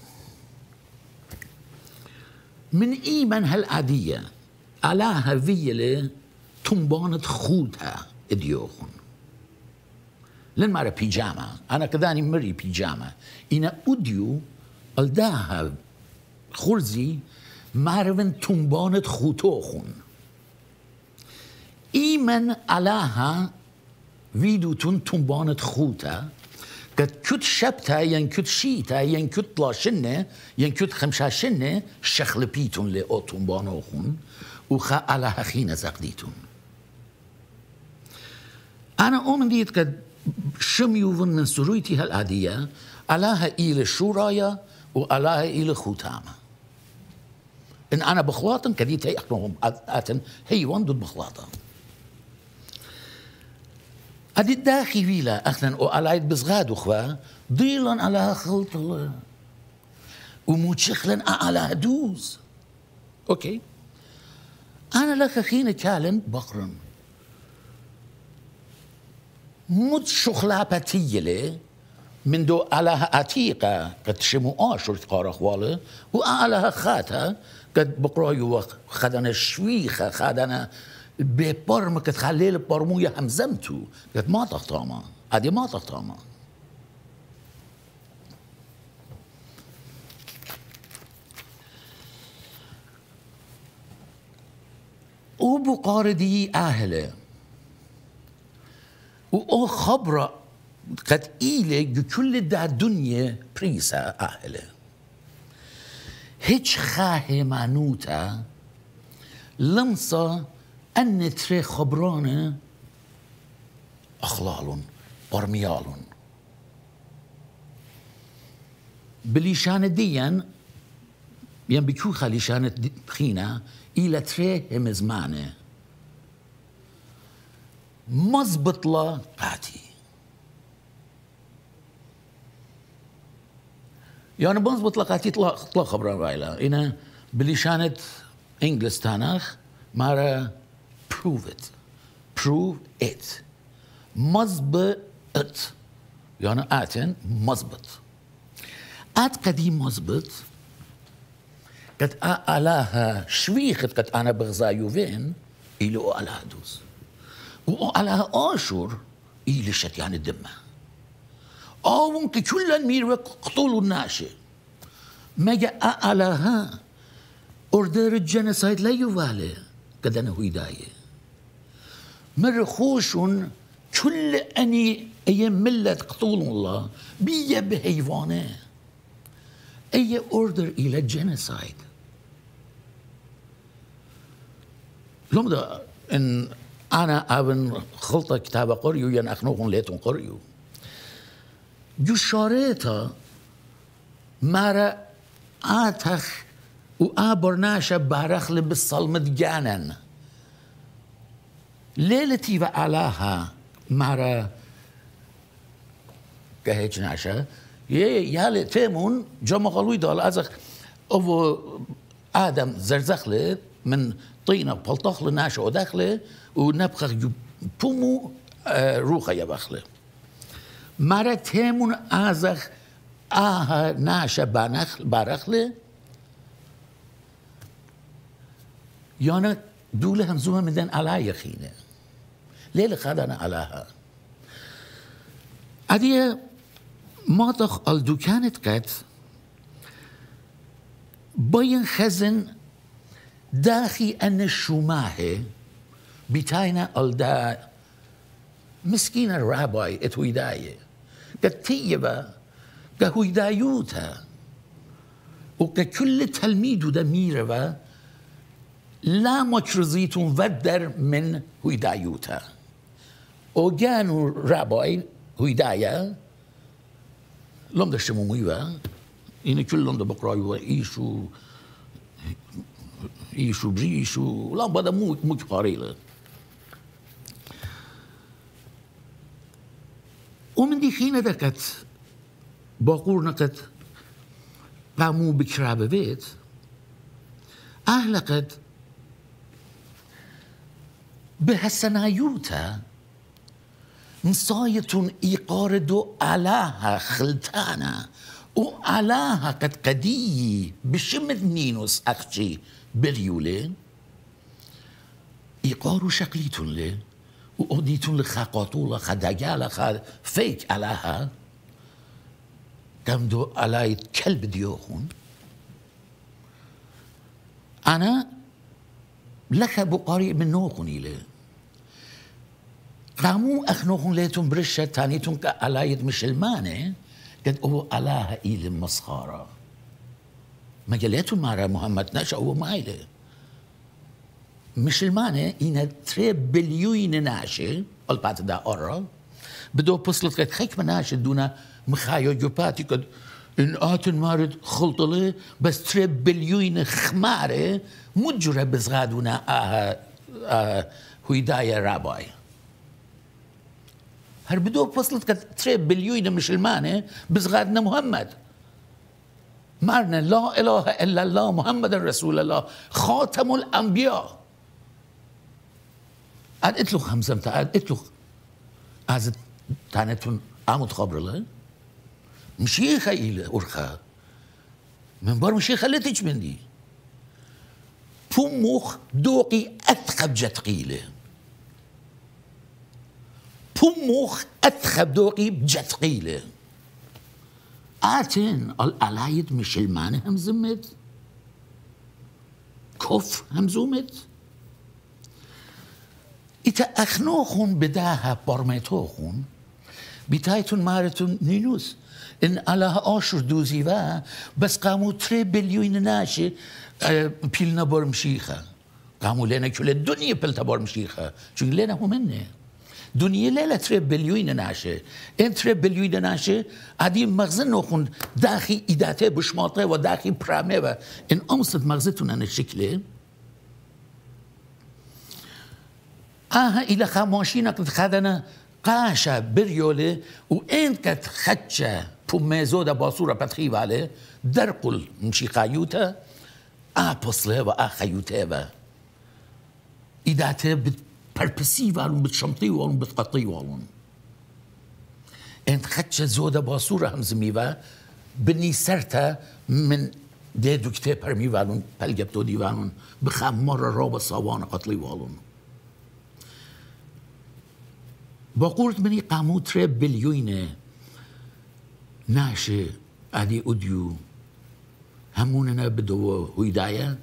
من إيمان هالعادية علىها فيلة تنبانت خودها إديوخون لن مارا بيجاما أنا كذاني مري بيجاما إنا أديو الداها خرزي مارون تنبانت خوتوخون إيمن علىها فيدوتون تنبانت خوتا قد كت شبتا ين كت شيتا ين كت لاشنة ين كت خمشاشنة شخل بيتون لأو تنبانوخون وخا علىها خينة زقديتون. أنا أؤمن ديت قد شميوفن من سرويتي هالعادية علىها إلى شورايا وعلىها إلى خوتامة. إن أنا بخلاطن كديت هي أخنوهم آتن هي وندود بخلاطن. أدي الداخي فيلا أخنا وعلايد بزغاد وخوا ضيلا علىها خلط الله وموتشخلا علىها دوز. أوكي أنا لك خينة كالن بقرن مت شخلابتي لي من دو علىها عتيقة قد شمو آشر تقارخ واله وعلىها خاتها قد بقرايو خدنا شويخة خدنا ببرم قد خليل برموية همزمتو قد ما تختاما عادي ما تختاما. وبقاردي أهله و خبرة قد إيلي كل دا الدنيا بريسا أهله هيج خاه معنوتا لمسا أن تري خبرانه أخلال برميال بليشان ديان ين بكو خليشان خينا إلى تري همزمانه مزبط لا قاتي يعني مزبط لا قاتي طلع طلع خبران رايلا إنا بليشانة إنجلس تاناخ مارا prove it prove it مزبط يعني آتن مزبط آت قديم مزبط قد آلاها شويخت قد أنا بغزايو فين إلو آلاها دوز وعلىها آشور إلى شتيان الدمة أو ممكن كل مير قتلوا الناشئ ما جاء علىها أوردر الجنسايد لا يوالي قد أنا هو داية مرخوشون كل أني أي ملة قتلوا الله بيا بهيفانه أي أوردر إلى الجنسايد لم ده إن أنا أبن خلطة كتابة قريو ين أخنوهم ليتون قريو جشاريتا مارا آتخ وآبرناشا بارخل بالصلمت جانن ليلتي وعلاها مارا كهيج ناشا يالي تيمون جمع غلوي دال أزخ أو آدم زرزخلي من طينة بلطخل ناشا وداخله ونبخخ بومو روخا يبخله مرا تيمون آزخ آها ناشا بانخل بارخله يانا دولة همزوها مدن على يخينه ليلة خدنا علىها عديه ما تخ الدكانت قد باين خزن داخي أن الشماهي بتاينا الدا مسكين الراباي اتويداية قد تيبا كهويدايوتا وككل تلميذ دا ميروا لا مجرزيتون ودر من هويدايوتا وجانو راباي هويدايا لم دشتمو ميوا إن كلهم دا بقرايوا إيشو إيشو بريشو لا بدا موت موت قاريلة ومن دي خينة دكت باقورنا قد قاموا بكرابة بيت أهل قد بهالسنايوتا نصاية إيقاردو علاها خلتانا وعلاها قد قدي بشمد نينوس أختي بريولي إيقارو شكليتون لي وأوديتون لخاقاتولا خداجالا خد فيك علاها كمدو علاي كلب ديوخون أنا لك بقاري من نوخوني لي قامو أخنوخن ليتون برشة تانيتون كألايد مشلمانة قد هو ألاها إيل مسخارة ما جليتون مارا محمد ناشا هو مايلة مشلمانة إنا تري بليون ناشي البات دا أورا بدو بصلت قد خيك مناشي دونا مخايو جوباتي قد إن آتن مارد خلطلي بس تري بليون خمارة مجرى بزغادونا آها آه هيدايا راباي هر بدو بصلت قد تري بليون مشلمانة بزغادنا محمد مارنا لا إله إلا الله محمد رسول الله خاتم الأنبياء قد اتلو خمسة قد اتلو از تانتون عمود خبر له مشيخة إلى أرخا من بار مشيخة لا تيج مندي بوموخ دوقي أثخب جتقيله بوموخ أثخب دوقي بجتقيله آتن العلايد مشلمانة هم زمت كف هم زومت إتا أخنوخون بداها برميتوخون بتايتون مارتون نينوس إن الله آشر دوزي و بس قاموا تري بليون ناشي بيلنا برمشيخة قاموا لنا كل الدنيا بلتا برمشيخة شو لنا هم منه دنيا ليلة تري بليون ناشي إن تري بليون ناشي عادي مغزن نوخون داخي إداته بشماطه و داخي برامه و إن أمصد مغزتون أنا الشكله آها إلى خاموشينا قد خدنا قاشا بريولي وإن كت خدشة بوميزودا باسورة بتخيب عليه درقل مشي خيوتا آه بصله و آه خيوتا و إداته بتبربسي والون بتشمطي والون بتقطي والون إن خدشة زودا باسورة همزمي و بني سرتا من دي دكتة برمي والون بلجبتو دي والون بخام مرة رابط صوان قتلي والون باقورت مني قامو تري بليون ناشي ادي اوديو هموننا بدو هيدايا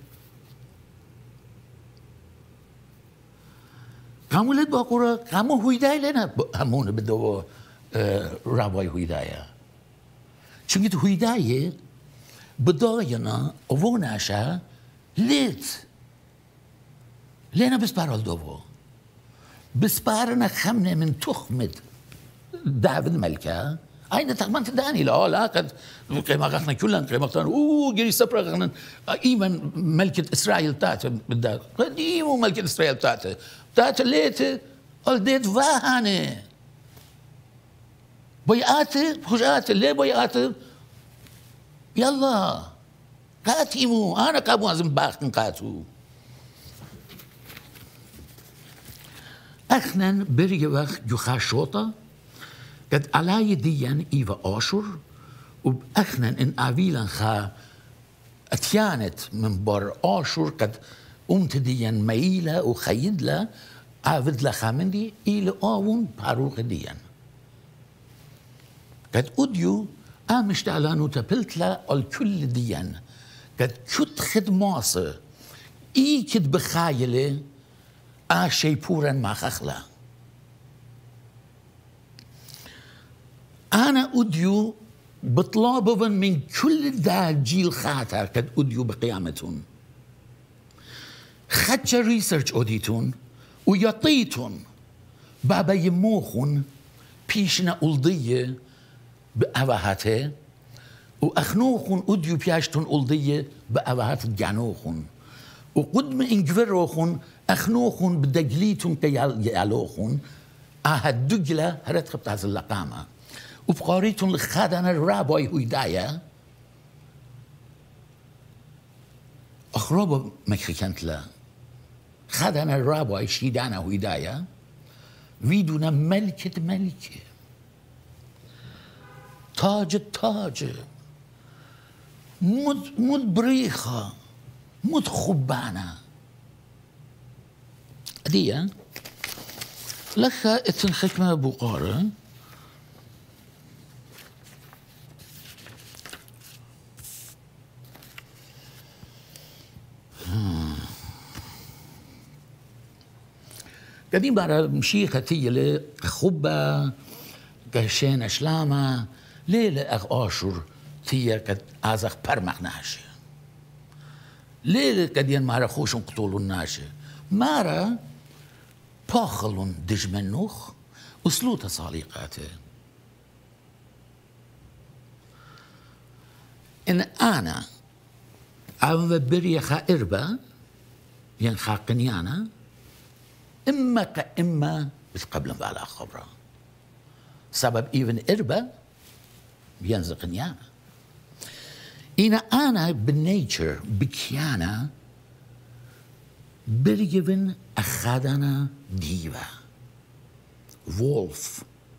قامو لد باقورة قامو هيدايا لنا همون بدو راباي هيدايا چونكي هيدايا بداينا او ناشا ليت لنا بس بارال دوو بسبارنا خمنة من تخمة دافد ملكة أين تقمان تداني لا لا قد قيمة غخنا كلنا قيمة غخنا أوه جري سبرا غخنا إيمان ملكة إسرائيل تاته بالذات قديمو ملكة إسرائيل تاته تاته ليته قال ديت واهانة بيعاته خجاته ليه بيعاته يلا قاتيمو أنا كابو عزم باخن قاتو أخنن بري وقت جوخا شوطة قد علاي ديان إيوا آشر وبأخنن إن أويلا خا أتيانت من بار آشر قد أمت ديان ميلة وخيدلا عاود لخامن دي إلى آون باروخ ديان قد أديو آمشت على نوتابلتلا الكل ديان قد كت خدماسة إي كد بخايلة آشي بورا ما خخلا أنا أديو بطلابا من كل ذا جيل خاطر قد أديو بقيامتون خدش ريسيرش أديتون ويطيتون بابا يموخون بيشنا ألضية بأواهاته وأخنوخون أديو بياشتون ألضية بأواهات جانوخون وقدم إنجفروخون أخنوخون بدجليتون كيالوخون آها الدجلة هرت خبت هذا اللقامة وبقاريتون لخادنا الراباي هيدايا أخرابا مكخيكنت لا خادنا الراباي شيدانا هيدايا ويدونا ملكة ملكة تاج التاج مد مد بريخة مد خبانة دي لك اتن حكمة بقارة قديم بارا مشيخة تيلي خبة كشين شلامة ليلة أخ آشور تيا كد أزخ برمخ ناشي ليلة قديم مارا خوشن قتولون ناشي مارا باخلون دجمنوخ وسلوطة صاليقاته إن أنا عم بري خائربة ين خاقنيانا إما كإما بس قبل ما خبرة سبب إيفن إربة ينزقنيانا إن أنا بالنيتشر بكيانا بريفن أخذنا ديفا وولف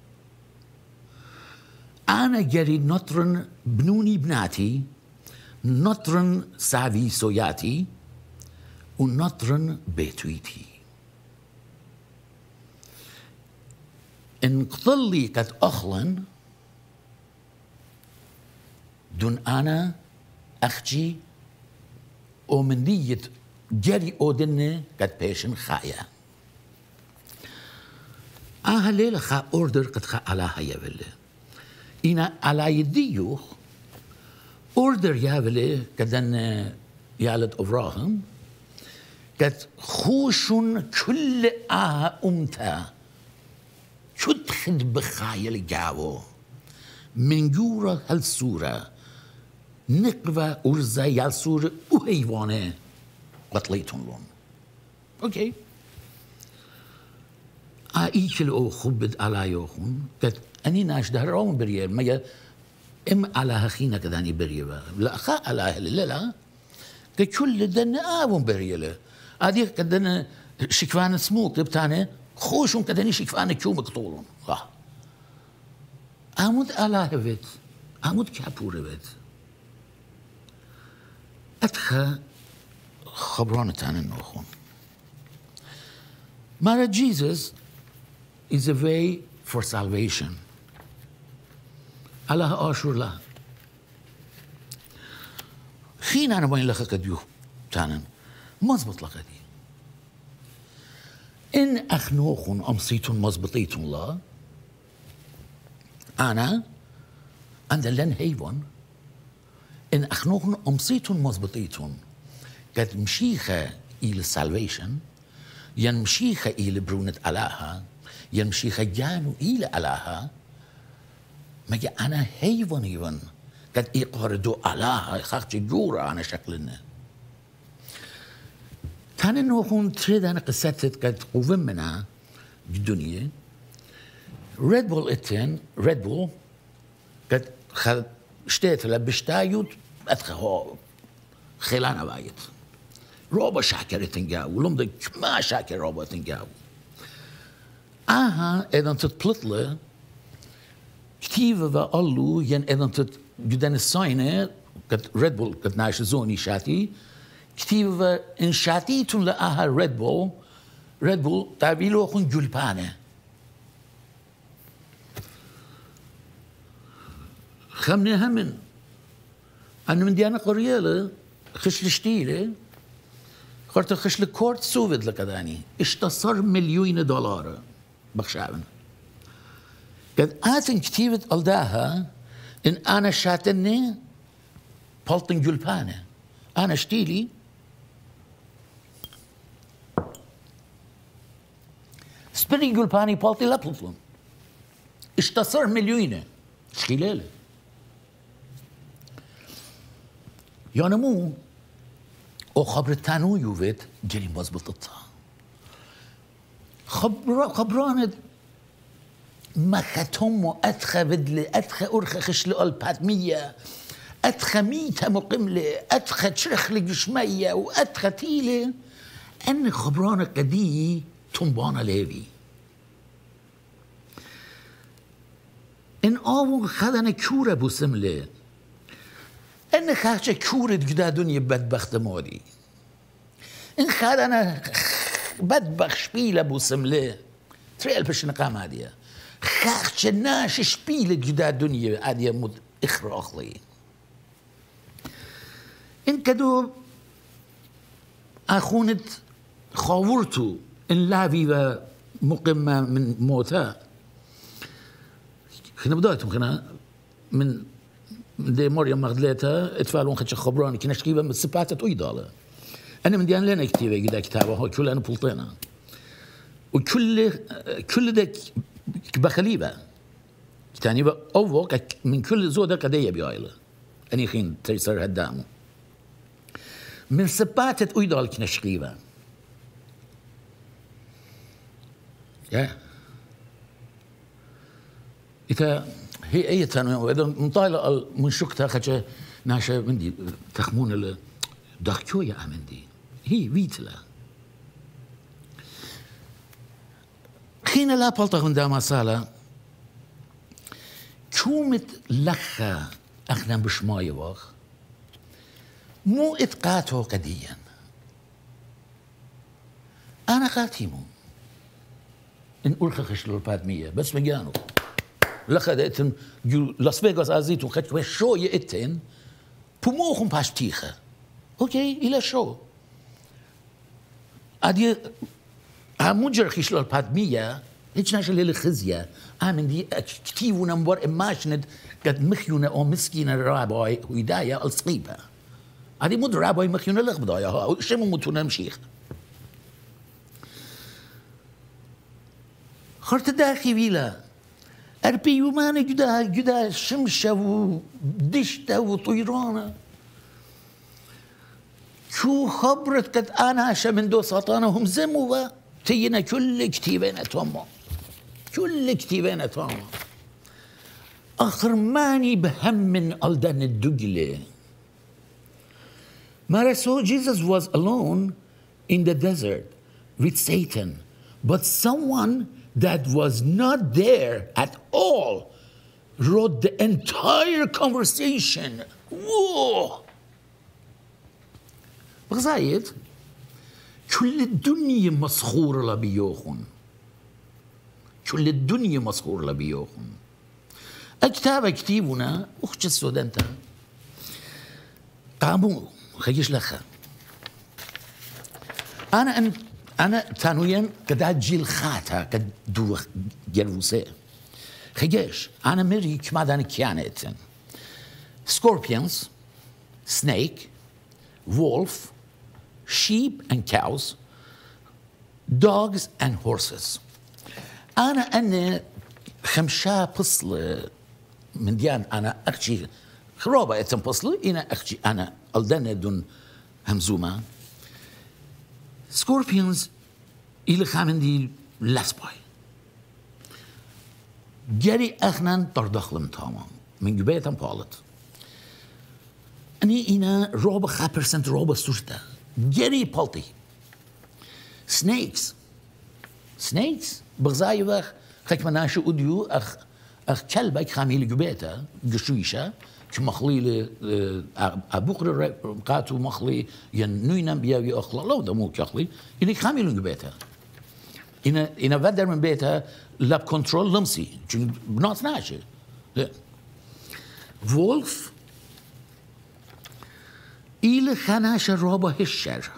أنا جري نطرن بنوني بناتي نطرن سافي سوياتي ونطرن بيتويتي إن قتلي قد أخلن دون أنا أخجي ومن دية جري أودن قد بيشن خايا آها ليلة خا أوردر قد خا على هيا بله إنا على يديوخ أوردر يابله كدن يالد أفراهم قد خوشن كل آها أمتا شدخد بخايل جاوو من جورة هالسورة نقوى أرزا يالسورة وهيوانه قتليتون لون أوكي آئيكل أو خبد على يوخون قد أني ناش دهرون بريه ما إم على هخينا كداني بريه لا خا على هلا لا كل دنا آون بريه له هذه كدنا شكفان سموك بتاعنا خوشون كداني شكفان كيوم قطولون ها آمود على هفت آمود كابور هفت أتخا خبران تانا نوخون مارا Jesus is a way for salvation الله آشور له خين أنا وين لخا كديو تانا مزبط لقدي إن أخنوخون أمصيتون مزبطيتون الله أنا عند لن هيفون إن أخنوخون أمصيتون مزبطيتون قد مشيخة إلى salvation ين مشيخة إلى برونة ألاها ين مشيخة جانو إلى ألاها ما أنا هيفون هيفون قد إقاردو ألاها خاخت جورا أنا شكلنا تاني نوخون تريد أنا قصتت قد قوم منها الدنيا ريد بول اتين ريد بول قد خل اشتيت لبشتايوت أدخل خلانة بايت روبا شاكر تنجاو ولم ما شاكر روبا تنجاو آها إذا تطلطله كتيفة وقالوا ين إذا تت جدًا الصينة قد ريد بول قد ناش زوني شاتي كتيفة إن شاتيتون لآها ريد بول ريد بول تعبيلو أخون جلبانة خمني همن أنا من ديانا قريالة خشل شتيلة خرت خشل كورت سوفيد لكداني اشتصر مليون دولار بخشابن قد آتن كتيبة قلداها إن أنا شاتني بلطن جلبانة أنا شتيلي سبري جلباني بلطي لا بلطن اشتصر مليونة شخيلالة يعني مو أو خبر تانو يوفيت جري مزبطتها خبر خبرانة ما ختم أدخى بدلة أدخى أرخى خشل الباتمية أدخى ميتة مقملة أدخى تشرخلة جشمية وأدخى تيلة أن خبرانة قدي تنبانا ليبي إن آون خدنا كورة بسملة إن خاشه كورة جدا دنيا بدبخت مودي إن خدنا بدبخ شبيلة بسملة تريل بش نقام هادية خاشه ناش شبيلة جدا دنيا هادية مد إخراخلي إن كدو أخونت خاورتو إن لافي مقمة من موتى خنا بدايتهم خنا من دي مريم مغدلتا اتفعلون خدش خبراني كنا شكيبا من سبعة ويدالة أنا من ديان لنا كتيبة جدا كتابة هاي كل أنا بلطينا وكل كل ده بخليبة تاني بقى أوفو من كل زودة كدية بيايلة أني خين تيسر هدامو من سبعة ويدالة كنا شكيبا يا إذا هي أي تانو وإذا مطالع من شكتها خدش ناشا مندي تخمون ال دخشو يا أمندي هي ويتلا خينا لا بلطغ من داما سالا كومت لخا أخنا بشماي واخ مو إتقاته قديا أنا قاتيمو إن ألخ خشلو البادمية بس مجانو لخا دايتن لاس فيغاس أزيتو خدش وشو يأتين بموخم باشتيخة اوكي الى شو ادي اموجر خيشلو البادمية هيك ناش اللي خزيه امن دي كتيفو نمبر اماشند قد مخيونه او مسكين الراباي ويدايا الصقيبه ادي مود راباي مخيونه لغبدايا ها شي ممتونه مشيخ خرت داخي ويلا اربي يومان جدا جدا شمشه ودشته وطيرانه شو خبرت قد أنا من دو سطانهم زموا تينا كل كتيبين أتوما كل كتيبين أتوما آخر ماني بهم من ألدان الدجلة ما so Jesus was alone in the desert with Satan but someone that was not there at all wrote the entire conversation. Whoa! بغزايد كل الدنيا مسخورة لبيوخن كل الدنيا مسخورة لبيوخن أكتاب كتيبنا أخش السودانتا قاموا خيش لخا أنا أن أنا تانويا قد جيل خاتا قد دو جلوسي خيش أنا مري كما دان كيانتن scorpions snake wolf sheep and cows, dogs and horses. أنا أنا خمسة بصل من ديان أنا أخشي خرابة أتم بصل أنا أخشي أنا ألدنا دون همزومة scorpions إلى خامن دي لاسباي جري أخنان تردخلم تمام من جبهتهم بالت أني إنا روبا خابرسنت روبا سوشتا جري بالتي snakes snakes بغزاي بخ خك مناشو أديو أخ أخ كلبك خاميل جبهته جشويشة كمخلي أبوكر قاتو مخلي ينوينا بياوي أخلا لو دموك يخلي إني خاميل جبهته إنا إنا بدر من بيتها لاب كنترول لمسي چون بنات ناشه لا وولف إلى خناش رابا هشر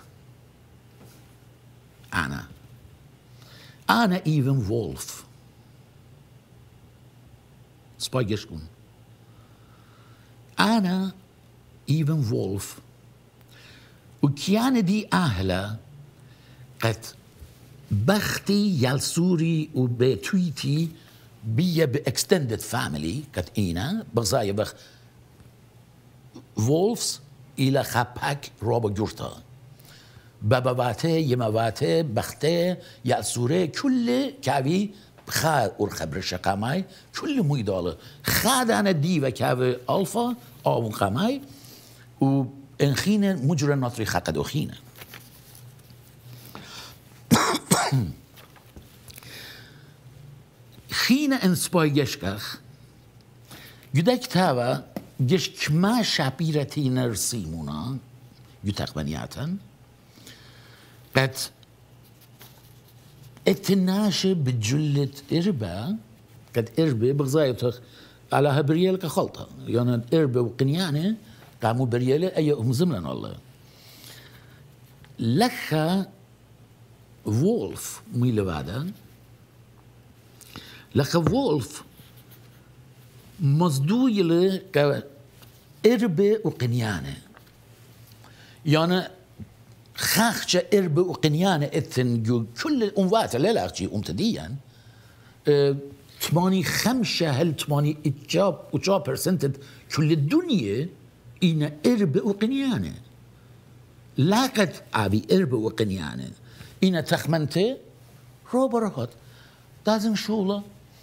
أنا أنا even wolf سبايجشكون أنا even wolf وكيان دي أهلا قد بختي يالسوري وبتويتي بيا بإكستندد فاميلي قد إينا بغزايا بخ wolves إلى خابك رابا جورتا باباته يمواته بخته يالسوري كل كابي خا ورخبر شقاماي كل ميداله خاد أنا ديفا كابي ألفا أو قاماي وإنخينا مجرى نطري خاقد أخينا خينا انسباي جشكخ جدا كتابة جش كما شابيرتي نرسيمونا جتاق بنياتا قد اتناشي بجلة إربا قد إربا بغزايتخ على هبريال كخلطة يعني إربا وقنيانة قاموا بريالة أي هم زملن والله لخا وولف ميلة بعدا لخ وولف مصدويله ك إربة وقنيانة يعني خاخشة إربة وقنيانة إثن جو كل الأموات لا لا أختي أمتديا أه ثماني خمسة هل ثماني إجاب وجاب برسنت كل الدنيا إن إربة وقنيانة لاقت عبي إربة وقنيانة إن تخمنته روبرهات تازن شولا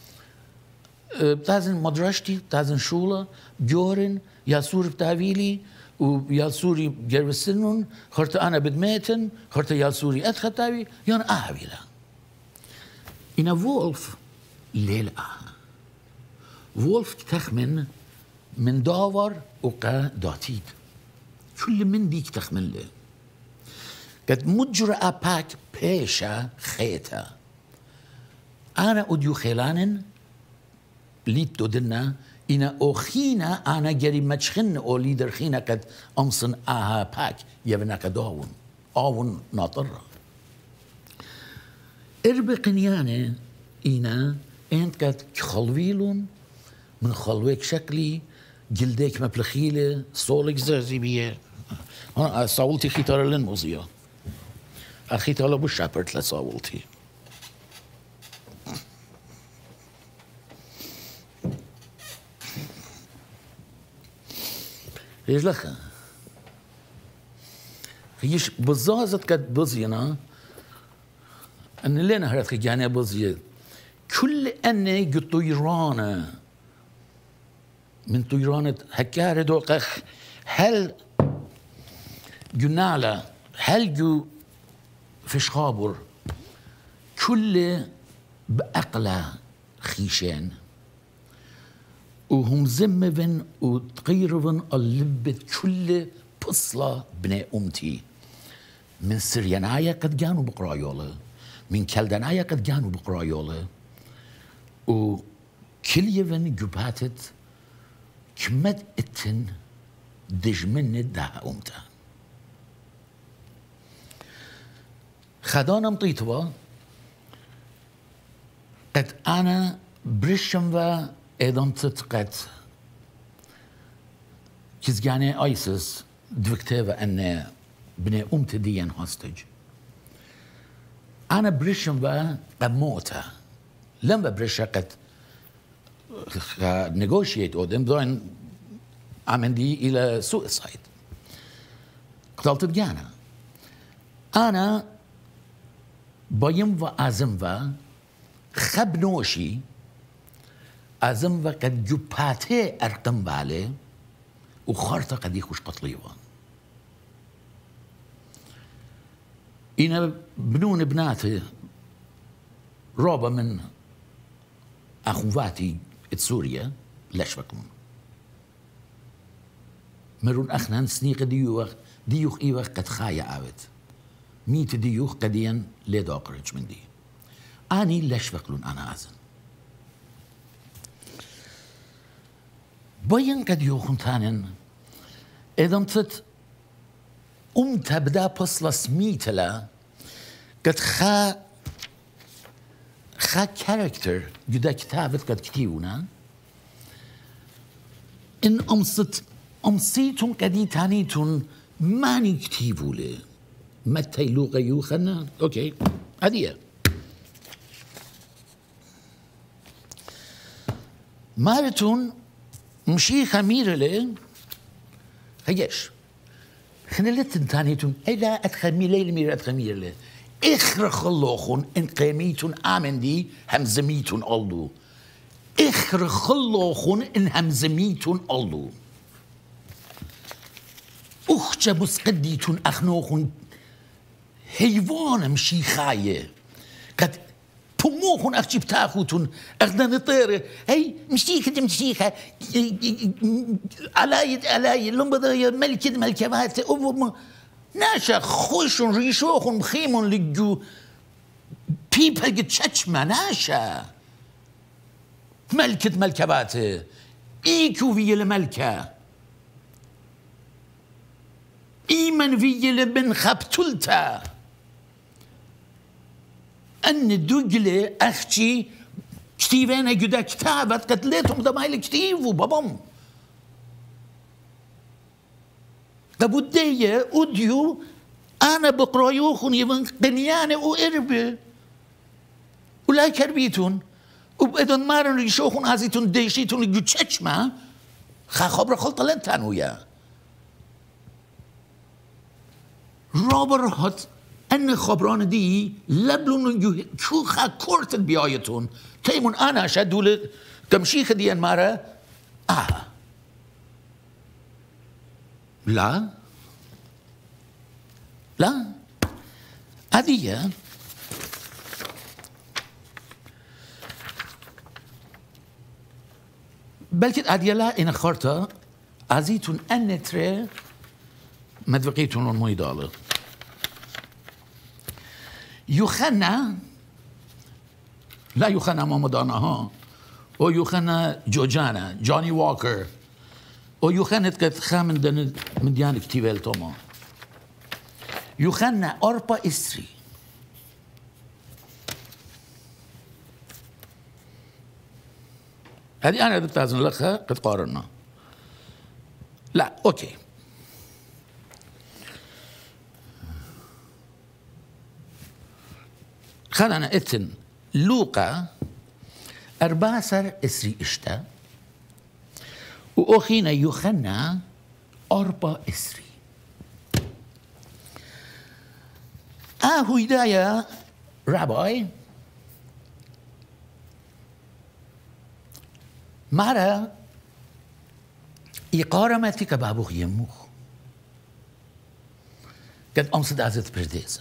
تازن مدرشتي تازن شولا جورن يا سور بتاويلي ويا سوري جرسنون خرت أنا بدميتن خرت يا سوري أدخلتاوي يعني أهويلا إن وولف ليل آه وولف تخمن من داور وقا داتيد كل من ديك تخمن له قد مجرى أباك بيشا خيتا أنا أديو خيلانن ليت دودنا إنا أخينا أنا جري مجخن أو ليدر خينا قد أمصن آها باك يبناك داون آون ناطرة إربي قنيانة إنا أنت قد خلويلون من خلويك شكلي جلدك مبلخيلة صولك زرزيبية أنا صاولتي خيطارة للموزية الخيطارة بو شابرت لصاولتي ليش لخا هيش بزازت قد بزينا أن لنا هرت خيجانة بزية كل أني طيرانة من طيرانة هكار دوقخ هل جنالة هل جو فيش خابر كل بأقلى خيشان وهم زمبن وتغيربن اللبت كل بصلة بني أمتي من سريانايا قد جانوا بقرايولة من كالدانايا قد جانوا بقرايولة وكل يفن جباتت كمد اتن دجمن دا أمتا خدانا مطيتوا قد أنا برشم و ايضا تتقت كزجاني ايسس دفكتيفا ان بني امت ديان هاستج انا بريشن با قموتا لما بريشا قد نيغوشيت اودم دوين عمندي الى سويسايد قتلت بجانا انا بايم و ازم و خبنوشي ازم و قد جباته ارقم بالي وخارطة قد يخوش قتليوان إنا بنون بناتي رابع من أخواتي سوريا ليش بكم مرون أخنا سنيق ديوخ ديوخ إيوخ قد خايا عاود ميت ديوخ قديا لي داقرج من دي أني ليش بقلون أنا أزن باين قد يوخن تانن إذا انتت أم تبدأ بصلة سميتلا قد خا خا كاركتر جدا كتابت قد كتيونا إن أمصت أمصيتون قدي تانيتون ماني كتيبو لي متى لغة يوخنا أوكي هدية مارتون مشي خميرة لي هيش خنلتن تانيتون إلا أتخمي ليل مير أتخمي لي إخر خلوخون إن قيميتون آمن دي همزميتون ألو إخر خلوخون إن همزميتون ألو أخجا بسقديتون أخنوخون هيوان مشي خاية قد تموخون أخجي بتاخوتون أخدان طيرة هي مشيكة مشيكة علايد علايد لما ذا ملكة ملكبات ناشا خوشون ريشوخون مخيمون لجو people get تشتشما ناشا ملكة ملكبات إيكو في الملكة إيمن في لبن خبتلتا أن دوجلي أختي كتيفين جدا كتابت قتلتهم دمايل كتيفو بابام قبودية أوديو أنا بقرايوخن يمن قنيانة وإربة ولا كربيتون وبإذن مارن ريشوخن عزيتون ديشيتون يجو تشما خا خبر خلطة لن تانويا رابر هات أن خبران دي لبلون يجو شو خا كورت بيايتون تيمون أنا شدول تمشيخ دي مارا آه لا لا هذه بلكي هذه لا إن خرطة عزيتون أن ترى مدفقيتون الميدالة يوحنا لا يوحنا مامدانها أو يوحنا جوجانا جوني ووكر أو يوحنا كت خامن دن من ديان كتيبل توما يوحنا أربع إسري هذه أنا بتعزن لك قد قارنا لا أوكي خلنا اتن لوقا أربعة إسري إشتا وأخينا يوحنا أربع إسري آه هدايا راباي مرة إقارمتك بابوخ يموخ قد أمصد عزت برديزة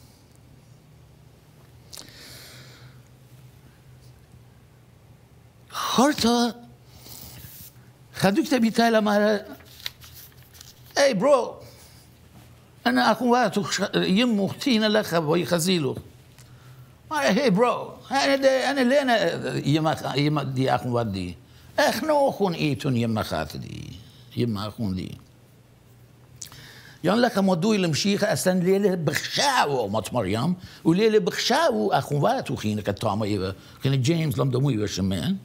خرطة خدوك تبي تايلا مرة اي برو أنا أخواتك يمو اختينا لخب ويخزيلو هي برو أنا دي أنا لينا يما يما دي أخوات دي أخنو أخون إيتون يما خات دي يما أخون دي يعني لك مدوي المشيخة أصلا ليلة بخشاو مات مريم وليلة بخشاو أخواتو خينا كتاما إيبا كان جيمس لم دموي بشمان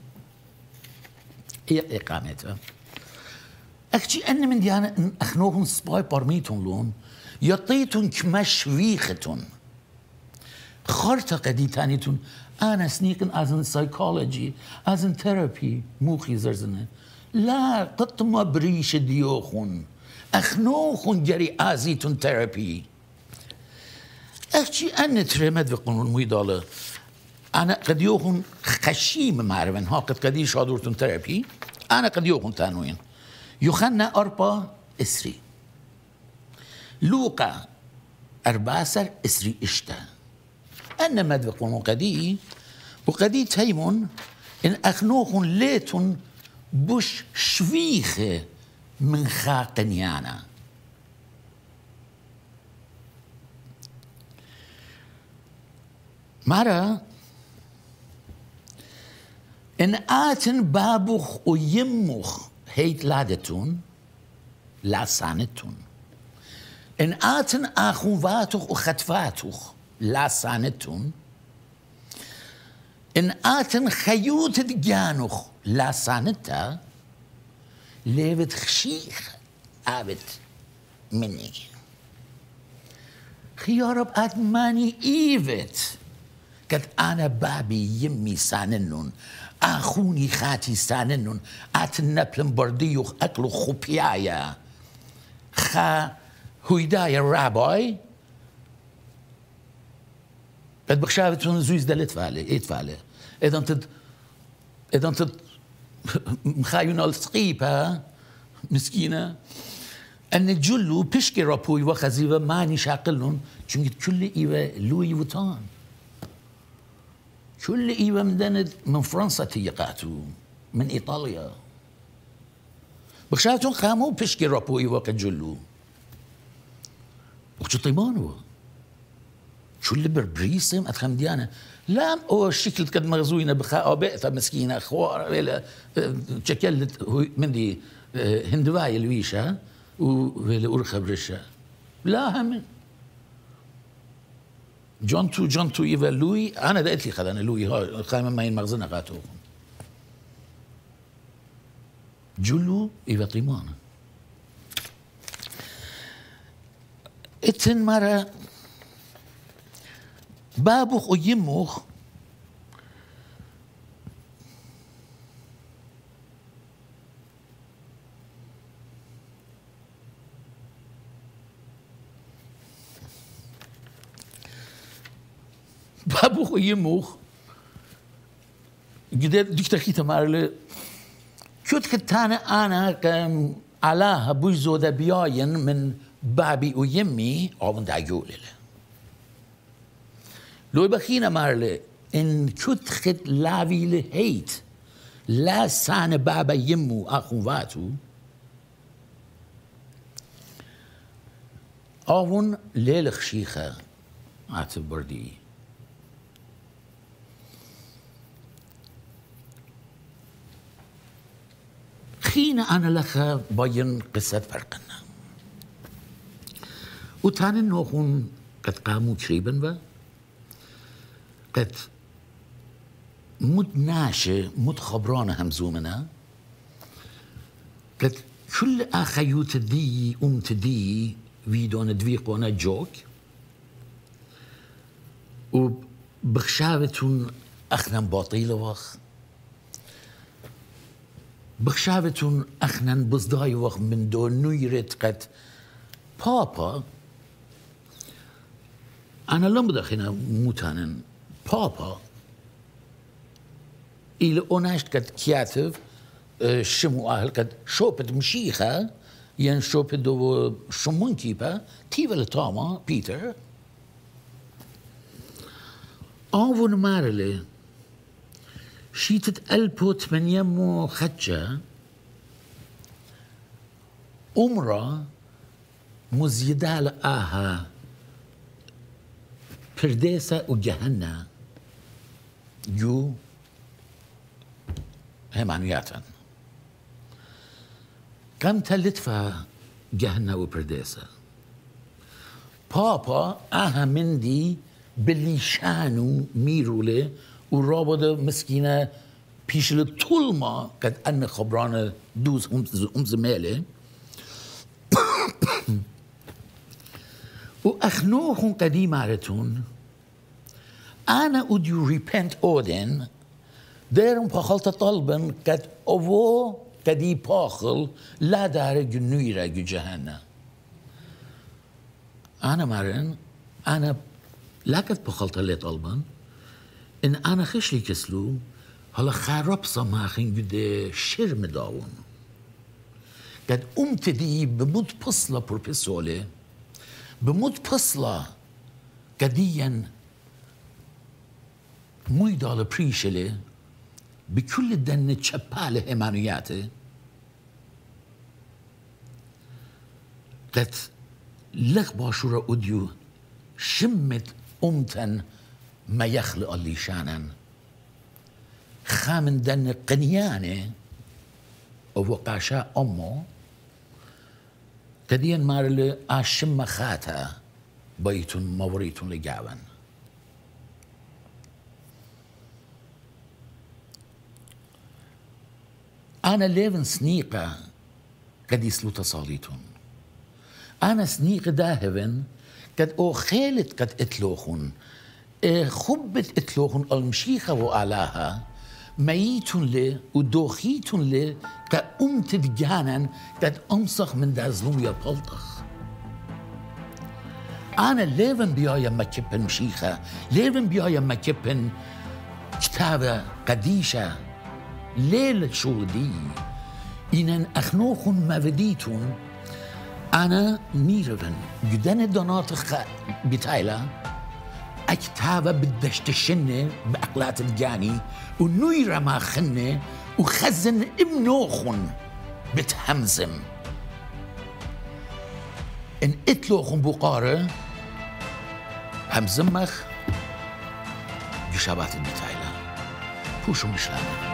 هي إقامتها أكتي أن من ديانا أخنوهم سباي بارميتون لون يطيتون كمشويختون خارطة قدي تانيتون أنا سنيكن أزن سايكولوجي أزن ثيرابي موخي زرزنة لا قط ما بريش ديوخون أخنوخون جري آزيتون ثيرابي أكتي أن ترمد بقنون ويدالة أنا قد يوخون خشيم معرفن ها قد قدي شادورتون ثيرابي أنا قد يوخون تانوين يوحنا أربع إسري لوقا أربعة إسري إشتا أنا مدفقون قدي وقدي تيمون إن أخنوخون ليتون بوش شويخة من خاقنيانا مرة إن آتن بابوخ ويموخ هيت لادتون لا سانتون إن آتن آخواتوخ وخطفاتوخ لا سانتون إن آتن خيوت دجانوخ لا سانتا ليفت خشيخ آبت مني خيارب أدماني إيفت قد أنا بابي يمي ساننون أخوني خاتي ساننون آتن نبلن برديوخ أكلو خبيايا خا هويدايا راباي قد بخشافتون زويز دا لتفالي إتفالي إذا أنت إذا أنت مخايونا السقيبة مسكينة أن جلو بشكي رابوي وخزيبة ماني شاقلون چونك كل إيوة لوي وطان كل إيوة مدند من فرنسا تيقاتو من إيطاليا بخشافتون خامو بشكي رابوي وقد جلو وقت طيبانو شو اللي بربريسم أتخم ديانا لا هو الشكل قد مغزوينة بخاء بئتا مسكينة أخوار ولا تشكلت من دي هندواي الويشة ولا أرخى برشة لا هم جون تو جون تو إيفا لوي أنا دقت لي خلاني لوي ها خايم ما ينمغزنا قاتو جلو إيفا طيمان اتن مرة بابوخ ويموخ بابوخ ويموخ قدر ديك تخيت مارله كنت كتانا أنا كم علاها بوزو ذا بياين من بابي ويمي عمن دعيول له لو بخينا مارله إن كنت خد لاوي لهيت لا سان بابا يمو أخواتو عمن ليل خشيخة عتبردي خينا أنا لخا باين قصة فرقنا وتاني نوخون قد قاموا تشريبا با قد مد ناشي مد خبران همزومنا قد كل أخيوت دي أمت دي ويدون دويقونا جوك وبخشاوتون أخنا باطيلة وخ بخشاوتون أخنا بصداي وخ من دون نويرت قد بابا أنا لم بدخنا موتانن بابا إلى أوناشت قد كياتف شمو أهل قد شوبت مشيخة ين شوبت دو شمون كيبا تيفل تاما بيتر آون مارلي شيتت ألبوت من يمو خدشة أمرا مزيدال آها پرديسة وجهنة جو همانياتا كم تلتفا جهنة وپرديسة بابا آها من دي باللي شانو ميرولي ورابطة مسكينة بيش لطول ما قد أن خبرانة دوز أم زمالي وأخنوخن قديم عرتون أنا أديو ريبنت أودن دارم باخلت طلبا قد أوو قدي باخل لا دار جنويرة جهنة أنا مارن أنا لا قد باخلت اللي طلبا إن أنا خشلي كسلو هلا خراب سماخين جد شرم داون قد أمت دي بمود بصلة بروفيسولي بمود بصلة قديا ميدال بريشلي بكل الدن تشباله إيمانياته قد لغ باشورة أديو شمت أمتن ما يخلق اللي شانا خامن دن قنيانه ووقاشا أمه كدين مارل آشم خاتا بيتون موريتون لجاوان أنا ليفن سنيقة قد يسلو تصاليتون أنا سنيقة داهبن قد أو خيلت قد اتلوخون خبت اتلوخون المشيخة وآلاها ميتون لي ودوخيتون لي كأمت دجانا قد أمسخ من دازلوم يا بلطخ أنا ليفن بيايا مكبن مشيخة ليفن بيايا مكبن كتابة قديشة ليلة شو دي إنن أخنوخن مفديتون أنا ميرفن جدن دوناتخ بتايلا أكتابة بدش تشنة بأقلات الجاني ونويرة ما خنة وخزن ابنوخن بتهمزم إن اتلوخن بقارة همزمخ جشابات البتايلة بوشو مشلانا